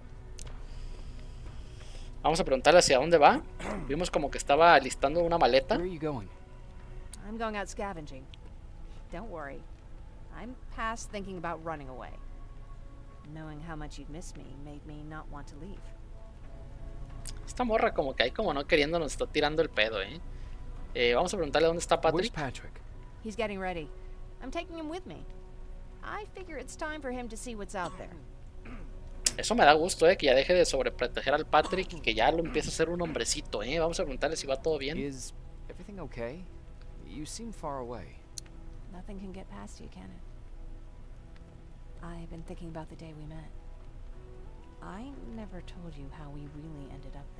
Vamos a preguntarle hacia dónde va. Vimos como que estaba alistando una maleta. Where are you going? I'm going out scavenging. Don't worry. I'm past thinking about running away. Knowing how much you'd miss me made me not want to leave. Esta morra como que ahí como no queriendo nos está tirando el pedo, vamos a preguntarle dónde está Where's Patrick. Patrick? He's getting ready. I'm taking him with me. I figure it's time for him to see what's out there. Eso me da gusto, que ya deje de sobreproteger al Patrick y que ya lo empiece a ser un hombrecito, Vamos a preguntarle si va todo bien. Is everything okay? You seem far away. Nothing can get past you, can it? I've been thinking about the day we met. I never told you how we really ended up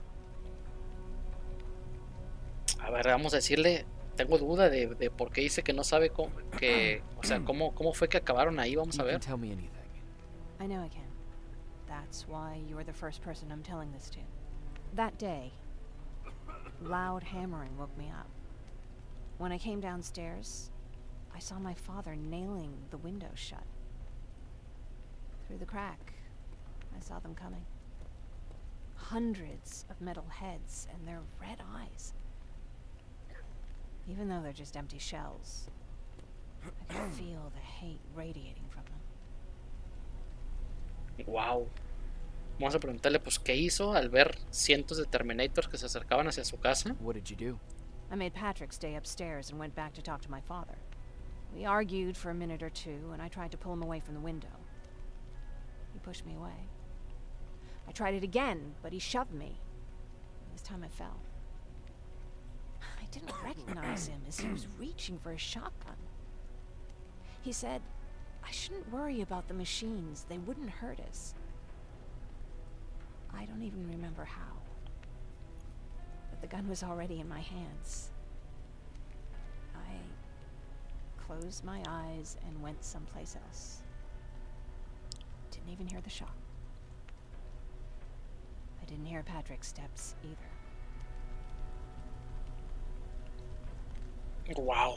there. A ver, vamos a decirle, tengo duda de por qué dice que no sabe cómo, cómo fue que acabaron ahí, vamos a You can ver. tell me anything. I know I can. That's why you're the first person I'm telling this to. That day, loud hammering woke me up. When I came downstairs, I saw my father nailing the window shut. Through the crack, I saw them coming. Hundreds of metal heads and their red eyes. Even though they're just empty shells, I could feel the hate radiating from them. Wow. Vamos a preguntarle pues qué hizo al ver cientos de Terminators que se acercaban hacia su casa. What did you do? I made Patrick stay upstairs and went back to talk to my father. We argued for a minute or two, and I tried to pull him away from the window. He pushed me away. I tried it again, but he shoved me. This time I fell. I didn't recognize him as he was reaching for his shotgun. He said, I shouldn't worry about the machines. They wouldn't hurt us. I don't even remember how. But the gun was already in my hands. I closed my eyes and went someplace else. Didn't even hear the shot. I didn't hear Patrick's steps either. Wow.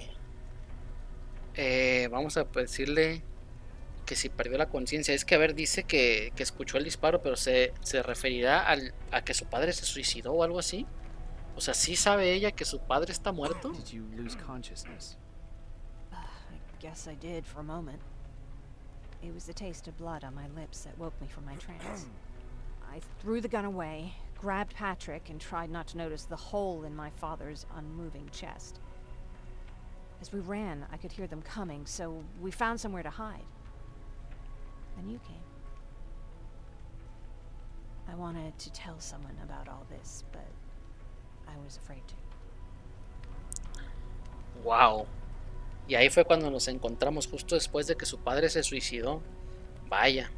Vamos a decirle que si perdió la conciencia. Es que a ver, dice que escuchó el disparo, pero se referirá a que su padre se suicidó o algo así. O sea, ¿sí sabe ella que su padre está muerto? Did you lose consciousness? guess I did for a moment. It was the taste of blood on my lips that woke me from my trance. I threw the gun away, grabbed Patrick, and tried not to notice the hole in my father's unmoving chest. As we ran, I could hear them coming, so we found somewhere to hide. Then you came. I wanted to tell someone about all this, but I was afraid to. Wow. Y ahí fue cuando nos encontramos justo después de que su padre se suicidó. Vaya.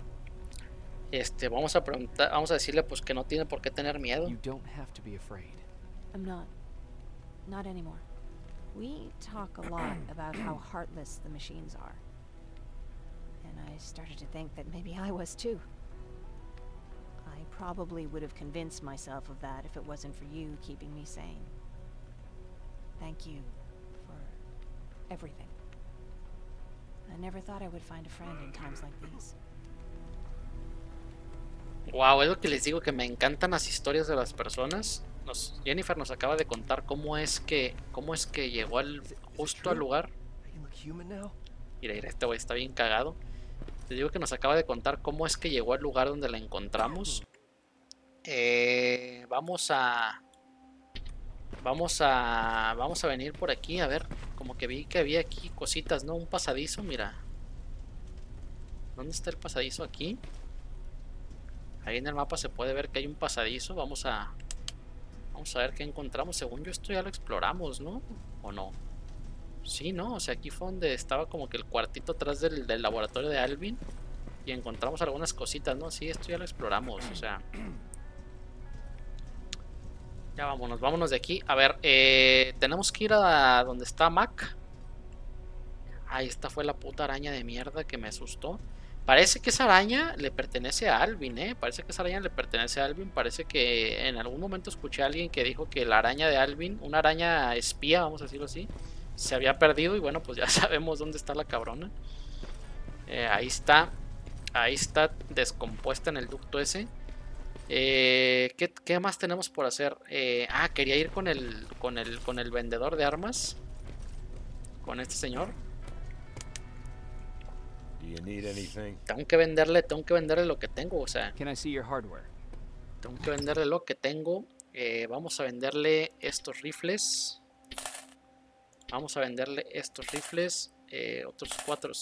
Vamos a preguntar, vamos a decirle pues que no tiene por qué tener miedo. You don't have to be afraid. I'm not. Not anymore. We talk a lot about how heartless the machines are. And I started to think that maybe I was too. I probably would have convinced myself of that if it wasn't for you keeping me sane. Thank you for everything. I never thought I would find a friend in times like these. Wow, es lo que les digo, que me encantan las historias de las personas. Jennifer nos acaba de contar cómo es que llegó justo al lugar. Mira, este güey está bien cagado. Te digo que nos acaba de contar cómo es que llegó al lugar donde la encontramos. Vamos a venir por aquí, a ver. Como que vi que había aquí cositas, ¿no? Un pasadizo, mira. ¿Dónde está el pasadizo? Aquí. Ahí en el mapa se puede ver que hay un pasadizo. Vamos a ver qué encontramos. Según yo esto ya lo exploramos, ¿no? ¿O no? Sí, ¿no? O sea, aquí fue donde estaba como que el cuartito atrás del laboratorio de Alvin. Y encontramos algunas cositas, ¿no? Sí, esto ya lo exploramos, o sea. Ya vámonos de aquí. A ver, tenemos que ir a donde está Mac. Ahí esta fue la puta araña de mierda que me asustó. Parece que esa araña le pertenece a Alvin, Parece que esa araña le pertenece a Alvin. Parece que en algún momento escuché a alguien que dijo que la araña de Alvin, una araña espía, vamos a decirlo así, se había perdido. Y bueno, pues ya sabemos dónde está la cabrona. Ahí está descompuesta en el ducto ese. ¿Qué más tenemos por hacer? Quería ir con el vendedor de armas. Con este señor. Tengo que venderle lo que tengo, o sea. Can I see your hardware? Tengo que venderle lo que tengo. Vamos a venderle estos rifles. Otros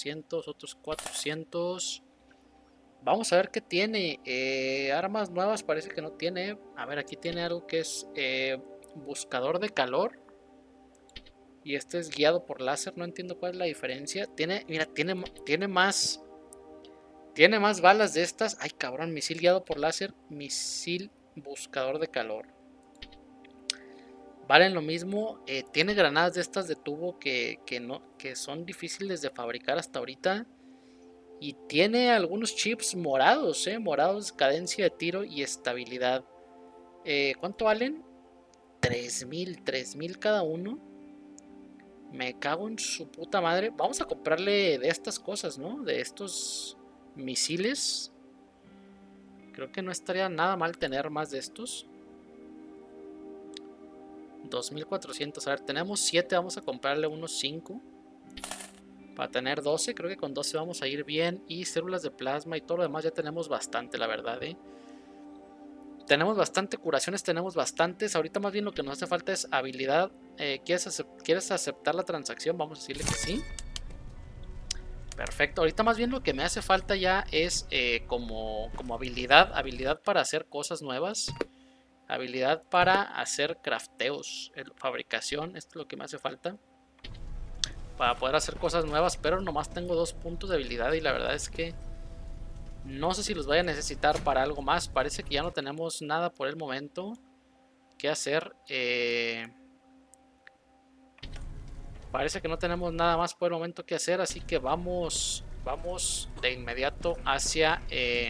400. Vamos a ver qué tiene. Armas nuevas parece que no tiene. A ver, aquí tiene algo que es buscador de calor. Y este es guiado por láser. No entiendo cuál es la diferencia. Tiene más balas de estas. Ay, cabrón. Misil guiado por láser. Misil buscador de calor. Valen lo mismo. Tiene granadas de estas de tubo que son difíciles de fabricar hasta ahorita. Y tiene algunos chips morados. Morados, cadencia de tiro y estabilidad. ¿Cuánto valen? 3,000 cada uno. Me cago en su puta madre. Vamos a comprarle de estas cosas, ¿no? De estos misiles. Creo que no estaría nada mal tener más de estos. 2,400. A ver, tenemos 7. Vamos a comprarle unos 5. Para tener 12. Creo que con 12 vamos a ir bien. Y células de plasma y todo lo demás ya tenemos bastante, la verdad, Tenemos bastante curaciones, tenemos bastantes. Ahorita más bien lo que nos hace falta es habilidad. ¿Quieres aceptar la transacción? Vamos a decirle que sí. Perfecto. Ahorita más bien lo que me hace falta ya es como habilidad. Habilidad para hacer cosas nuevas. Habilidad para hacer crafteos. Fabricación. Esto es lo que me hace falta. Para poder hacer cosas nuevas. Pero nomás tengo 2 puntos de habilidad. Y la verdad es que no sé si los voy a necesitar para algo más. Parece que ya no tenemos nada por el momento que hacer. Parece que no tenemos nada más por el momento que hacer. Así que vamos de inmediato hacia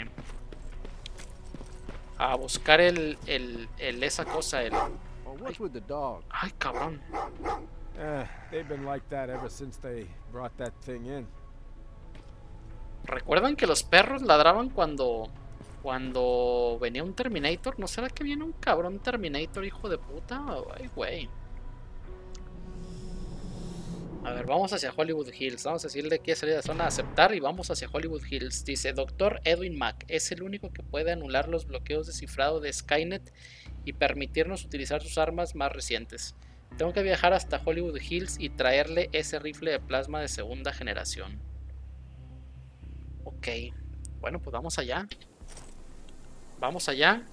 a buscar esa cosa. Ay, cabrón. They've been like that ever since they brought that thing in. ¿Recuerdan que los perros ladraban cuando venía un Terminator? ¿No será que viene un cabrón Terminator, hijo de puta? Ay, güey. A ver, vamos hacia Hollywood Hills. Vamos a decirle que salir de la zona, aceptar y vamos hacia Hollywood Hills. Dice, Dr. Edwin Mack es el único que puede anular los bloqueos de cifrado de Skynet y permitirnos utilizar sus armas más recientes. Tengo que viajar hasta Hollywood Hills y traerle ese rifle de plasma de segunda generación. Ok, bueno, pues vamos allá. Vamos allá.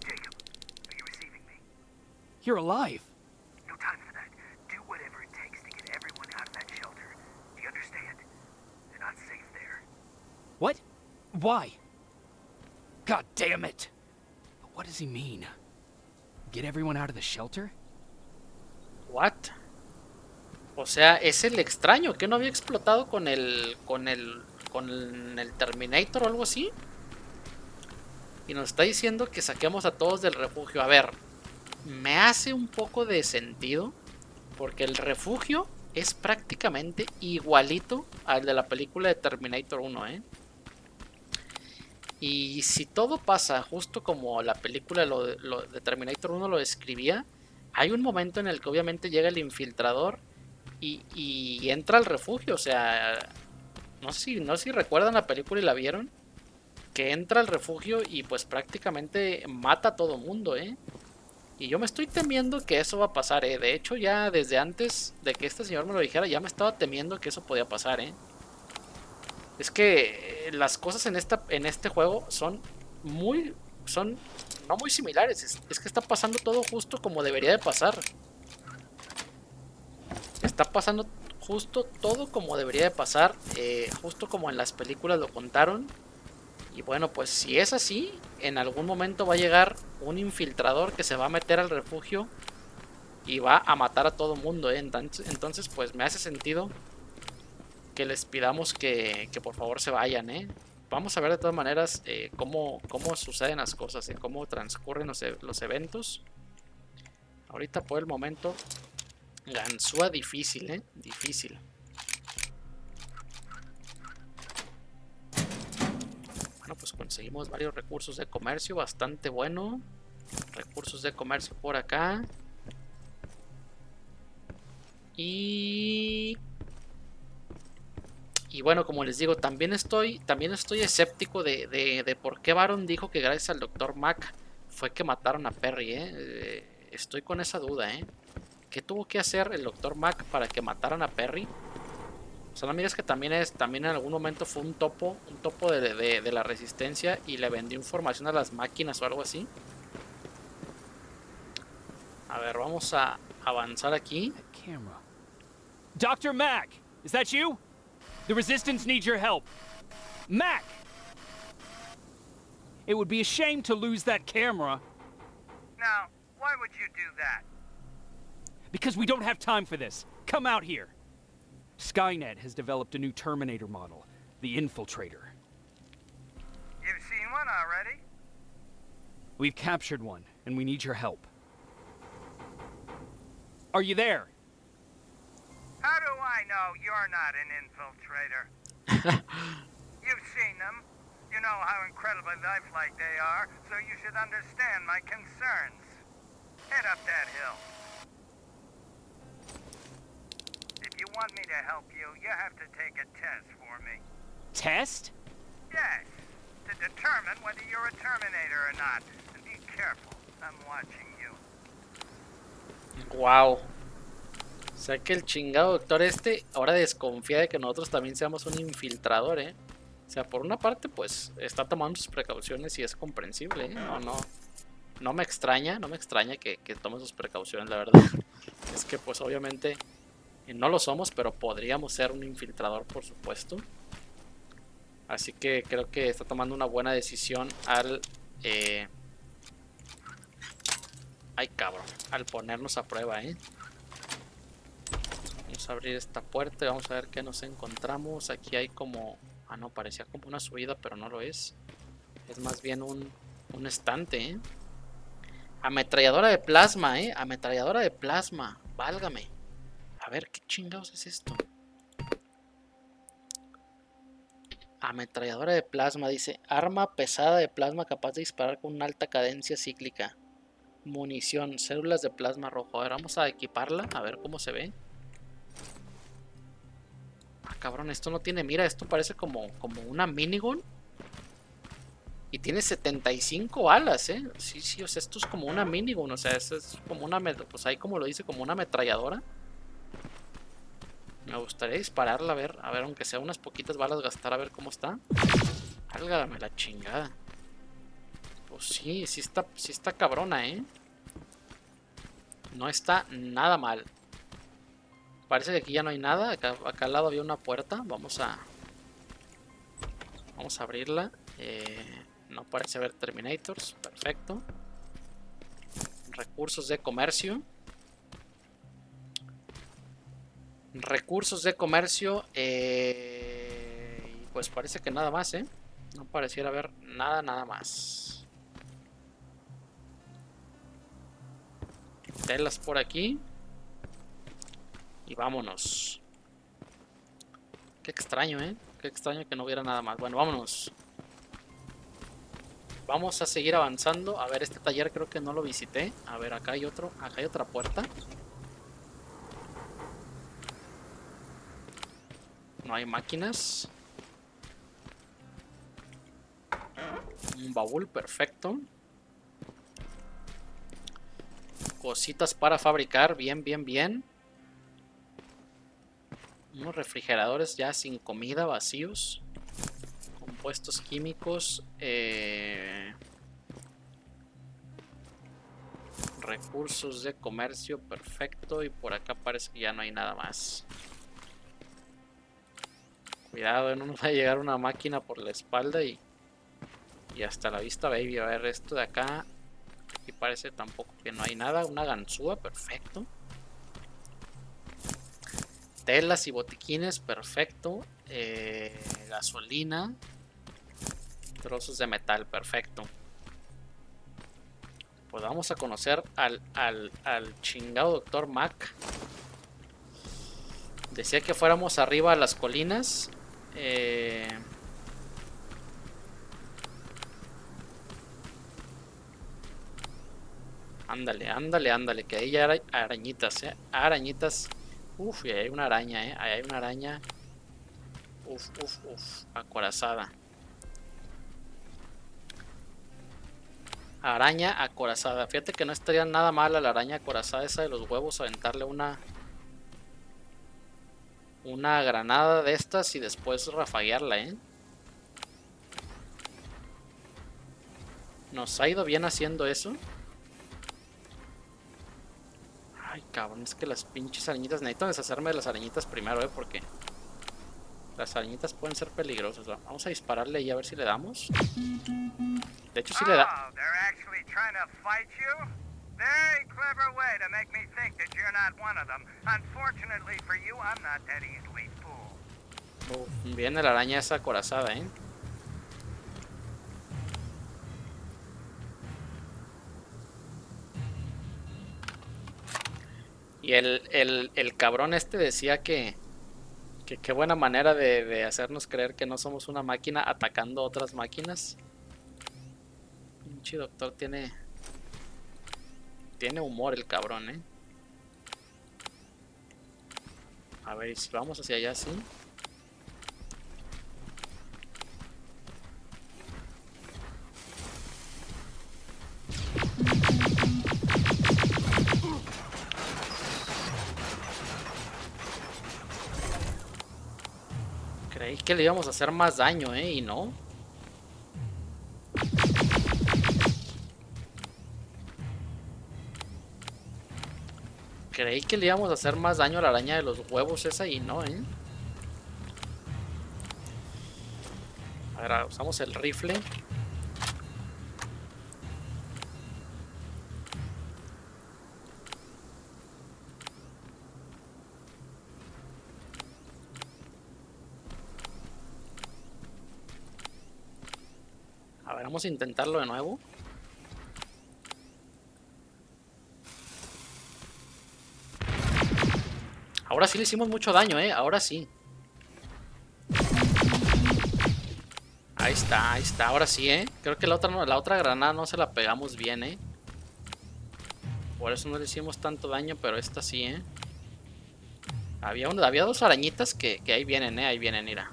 You're alive. No time for that. Do whatever it takes to get everyone out of that shelter. Do you understand? They're not safe there. What? Why? God damn it! But what does he mean? Get everyone out of the shelter? What? O sea, es el extraño que no había explotado con el Terminator o algo así. Y nos está diciendo que saquemos a todos del refugio. A ver, me hace un poco de sentido, porque el refugio es prácticamente igualito al de la película de Terminator 1, ¿eh? Y si todo pasa justo como la película de Terminator 1 lo describía, hay un momento en el que obviamente llega el infiltrador y entra al refugio. O sea, no sé si recuerdan la película y la vieron, que entra al refugio y pues prácticamente mata a todo mundo, ¿eh? Y yo me estoy temiendo que eso va a pasar, ¿eh? De hecho, ya desde antes de que este señor me lo dijera, ya me estaba temiendo que eso podía pasar, ¿eh? Es que las cosas en este juego son no muy similares. Es que está pasando todo justo como debería de pasar. Está pasando justo todo como debería de pasar, justo como en las películas lo contaron. Y bueno, pues si es así, en algún momento va a llegar un infiltrador que se va a meter al refugio y va a matar a todo mundo, ¿eh? Entonces pues me hace sentido que les pidamos que por favor se vayan, ¿eh? Vamos a ver de todas maneras cómo suceden las cosas, cómo transcurren los eventos. Ahorita por el momento, ganzúa difícil, ¿eh? Difícil. Bueno, pues conseguimos varios recursos de comercio, bastante bueno. Recursos de comercio por acá. Y bueno, como les digo, también estoy escéptico de por qué Baron dijo que gracias al Dr. Mack fue que mataron a Perry, estoy con esa duda, ¿Qué tuvo que hacer el Dr. Mack para que mataran a Perry? O sea, no mires que también en algún momento fue un topo de la resistencia y le vendió información a las máquinas o algo así. A ver, vamos a avanzar aquí. Dr. Mack, is that you? The Resistance needs your help. Mack! It would be a shame to lose that camera. Now, why would you do that? Because we don't have time for this. Come out here. Skynet has developed a new Terminator model, the Infiltrator. You've seen one already? We've captured one, and we need your help. Are you there? How do I know you're not an infiltrator? You've seen them. You know how incredibly lifelike they are, so you should understand my concerns. Head up that hill. If you want me to help you, you have to take a test for me. Test? Yes, to determine whether you're a Terminator or not. And be careful, I'm watching you. Wow. O sea que el chingado doctor ahora desconfía de que nosotros también seamos un infiltrador, O sea, por una parte, pues, está tomando sus precauciones y es comprensible, No me extraña que tome sus precauciones, la verdad. Es que, pues, obviamente, no lo somos, pero podríamos ser un infiltrador, por supuesto. Así que creo que está tomando una buena decisión al ponernos a prueba, Vamos a abrir esta puerta y vamos a ver qué nos encontramos. Aquí hay como... Ah, no, parecía como una subida, pero no lo es. Es más bien un estante, Ametralladora de plasma, Ametralladora de plasma. Válgame. A ver, ¿qué chingados es esto? Ametralladora de plasma, dice. Arma pesada de plasma capaz de disparar con una alta cadencia cíclica. Munición, células de plasma rojo. A ver, vamos a equiparla, a ver cómo se ve. cabrón, esto no tiene mira. Esto parece como una minigun. Y tiene 75 balas, ¿eh? Sí, sí, o sea, esto es como una minigun. O sea, eso es como una... Pues ahí como lo dice, como una ametralladora. Me gustaría dispararla, a ver, aunque sea unas poquitas balas gastar, a ver cómo está. Álgame la chingada. Pues sí, sí está cabrona, ¿eh? No está nada mal. Parece que aquí ya no hay nada. Acá al lado había una puerta. Vamos a abrirla. No parece haber Terminators. Perfecto. Recursos de comercio. Recursos de comercio. Y pues parece que nada más, ¿eh? No pareciera haber nada más. Telas por aquí. Y vámonos. Qué extraño, ¿eh? Qué extraño que no hubiera nada más. Bueno, vámonos. Vamos a seguir avanzando. A ver, este taller creo que no lo visité. A ver, acá hay otro. Acá hay otra puerta. No hay máquinas. Un baúl, perfecto. Cositas para fabricar. Bien, bien, bien. Unos refrigeradores ya sin comida, vacíos. Compuestos químicos. Recursos de comercio, perfecto. Y por acá parece que ya no hay nada más. Cuidado, no nos va a llegar una máquina por la espalda y hasta la vista, baby. A ver, esto de acá. Aquí parece tampoco que no hay nada. Una ganzúa, perfecto. Telas y botiquines, perfecto. Gasolina. Trozos de metal, perfecto. Pues vamos a conocer al chingado Dr. Mack. Decía que fuéramos arriba a las colinas. Ándale, que ahí ya hay arañitas, arañitas. Uf, y ahí hay una araña, ahí hay una araña. Uf, acorazada. Araña acorazada. Fíjate que no estaría nada mal a la araña acorazada esa de los huevos, aventarle una granada de estas y después rafaguearla, Nos ha ido bien haciendo eso. Ay, cabrón, es que las pinches arañitas. Necesito deshacerme de las arañitas primero, porque las arañitas pueden ser peligrosas. Vamos a dispararle y a ver si le damos. De hecho, sí le da. Very clever way to make me think that you're not one of them. Unfortunately for you, I'm not that easily fooled. Viene la araña esa acorazada, Y el cabrón este decía que qué buena manera de hacernos creer que no somos una máquina atacando otras máquinas. Pinche doctor tiene humor el cabrón, A ver, si vamos hacia allá, sí. Creí que le íbamos a hacer más daño, y no. Creí que le íbamos a hacer más daño a la araña de los huevos esa y no, A ver, usamos el rifle. A ver, vamos a intentarlo de nuevo. Ahora sí le hicimos mucho daño, ahora sí. Ahí está, ahora sí, Creo que la otra granada no se la pegamos bien, Por eso no le hicimos tanto daño, pero esta sí, Había dos arañitas que ahí vienen, ahí vienen, mira.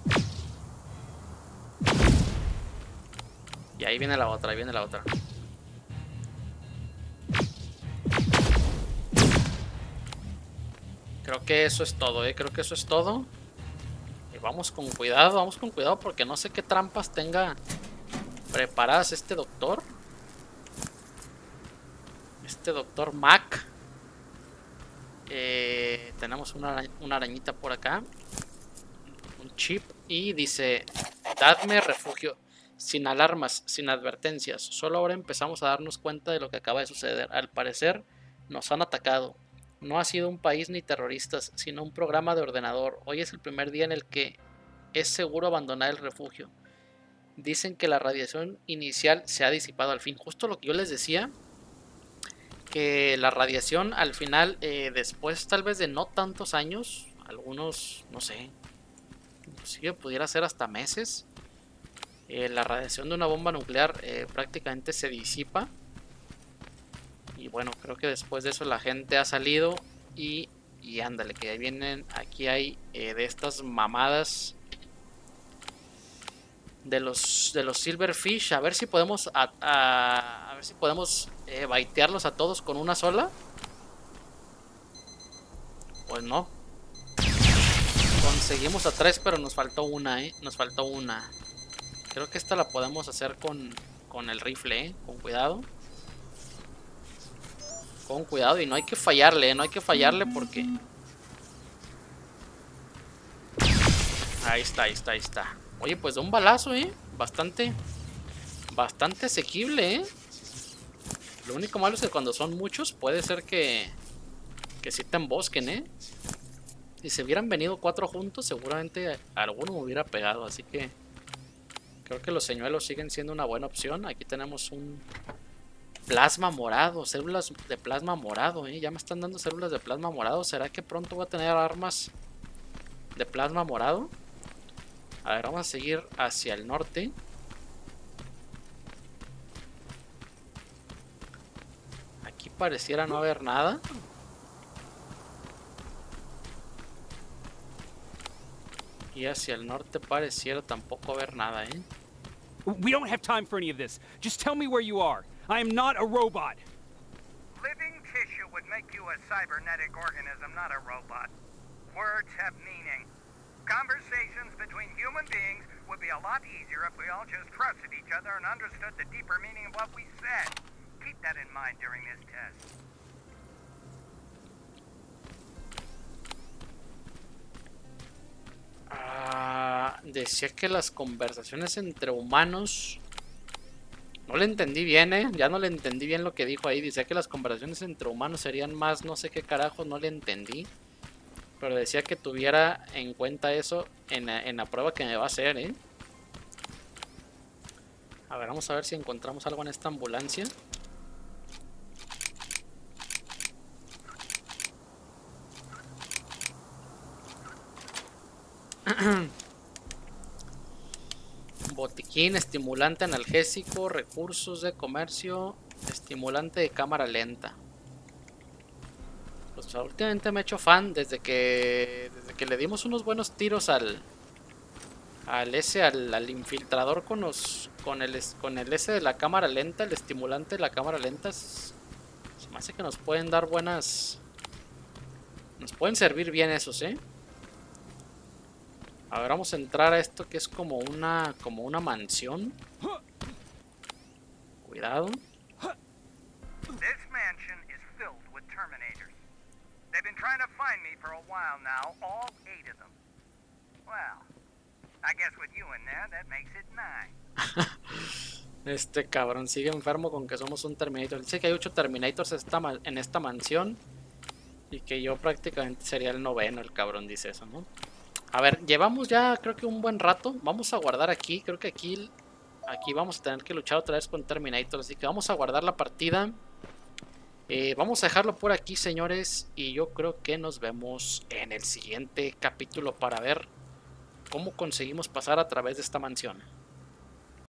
Y ahí viene la otra, ahí viene la otra. Creo que eso es todo, creo que eso es todo. Y vamos con cuidado porque no sé qué trampas tenga preparadas este doctor. Este doctor Mac. Tenemos una arañita por acá. Un chip. Y dice: dadme refugio. Sin alarmas, sin advertencias. Solo ahora empezamos a darnos cuenta de lo que acaba de suceder. Al parecer nos han atacado. No ha sido un país ni terroristas, sino un programa de ordenador. Hoy es el primer día en el que es seguro abandonar el refugio. Dicen que la radiación inicial se ha disipado al fin. Justo lo que yo les decía, que la radiación al final, después tal vez de no tantos años, algunos, no sé, inclusive pudiera ser hasta meses, la radiación de una bomba nuclear prácticamente se disipa. Y bueno, creo que después de eso la gente ha salido y ándale, que ahí vienen, aquí hay de estas mamadas de los Silverfish. A ver si podemos a ver si podemos baitearlos a todos con una sola. Pues no. Conseguimos a 3, pero nos faltó una, nos faltó una. Creo que esta la podemos hacer con el rifle, con cuidado. Con cuidado, y no hay que fallarle, no hay que fallarle porque... Ahí está, ahí está, ahí está. Oye, pues de un balazo, bastante asequible, Lo único malo es que cuando son muchos puede ser que sí te embosquen, Si se hubieran venido 4 juntos, seguramente alguno me hubiera pegado, así que creo que los señuelos siguen siendo una buena opción. Aquí tenemos un plasma morado, células de plasma morado, ya me están dando células de plasma morado. ¿Será que pronto voy a tener armas de plasma morado? A ver, vamos a seguir hacia el norte. Aquí pareciera no haber nada. Y hacia el norte pareciera tampoco haber nada, We don't have time for any of this. Just tell me where you are. I am not a robot. Living tissue would make you a cybernetic organism, not a robot. Words have meaning. Conversations between human beings would be a lot easier if we all just trusted each other and understood the deeper meaning of what we said. Keep that in mind during this test. Decía que las conversaciones entre humanos... No le entendí bien, ya no le entendí bien lo que dijo ahí. Decía que las conversaciones entre humanos serían más, no sé qué carajo, no le entendí. Pero decía que tuviera en cuenta eso en la prueba que me va a hacer, A ver, vamos a ver si encontramos algo en esta ambulancia. Botiquín, estimulante analgésico, recursos de comercio, estimulante de cámara lenta. Pues últimamente me he hecho fan desde que le dimos unos buenos tiros al infiltrador con el S de la cámara lenta, el estimulante de la cámara lenta. Se me hace que nos pueden dar buenas, nos pueden servir bien esos, A ver, vamos a entrar a esto que es como una mansión. Cuidado. This mansion is filled with Terminators. They've been trying to find me for a while now, all 8 of them. Well, I guess with you in there, that makes it 9. Este cabrón sigue enfermo con que somos un Terminator. Dice que hay 8 Terminators en esta mansión y que yo prácticamente sería el 9º, el cabrón dice eso, ¿no? A ver, llevamos ya creo que un buen rato. Vamos a guardar aquí. Creo que aquí vamos a tener que luchar otra vez con Terminator. Así que vamos a guardar la partida. Vamos a dejarlo por aquí, señores. Y yo creo que nos vemos en el siguiente capítulo para ver cómo conseguimos pasar a través de esta mansión.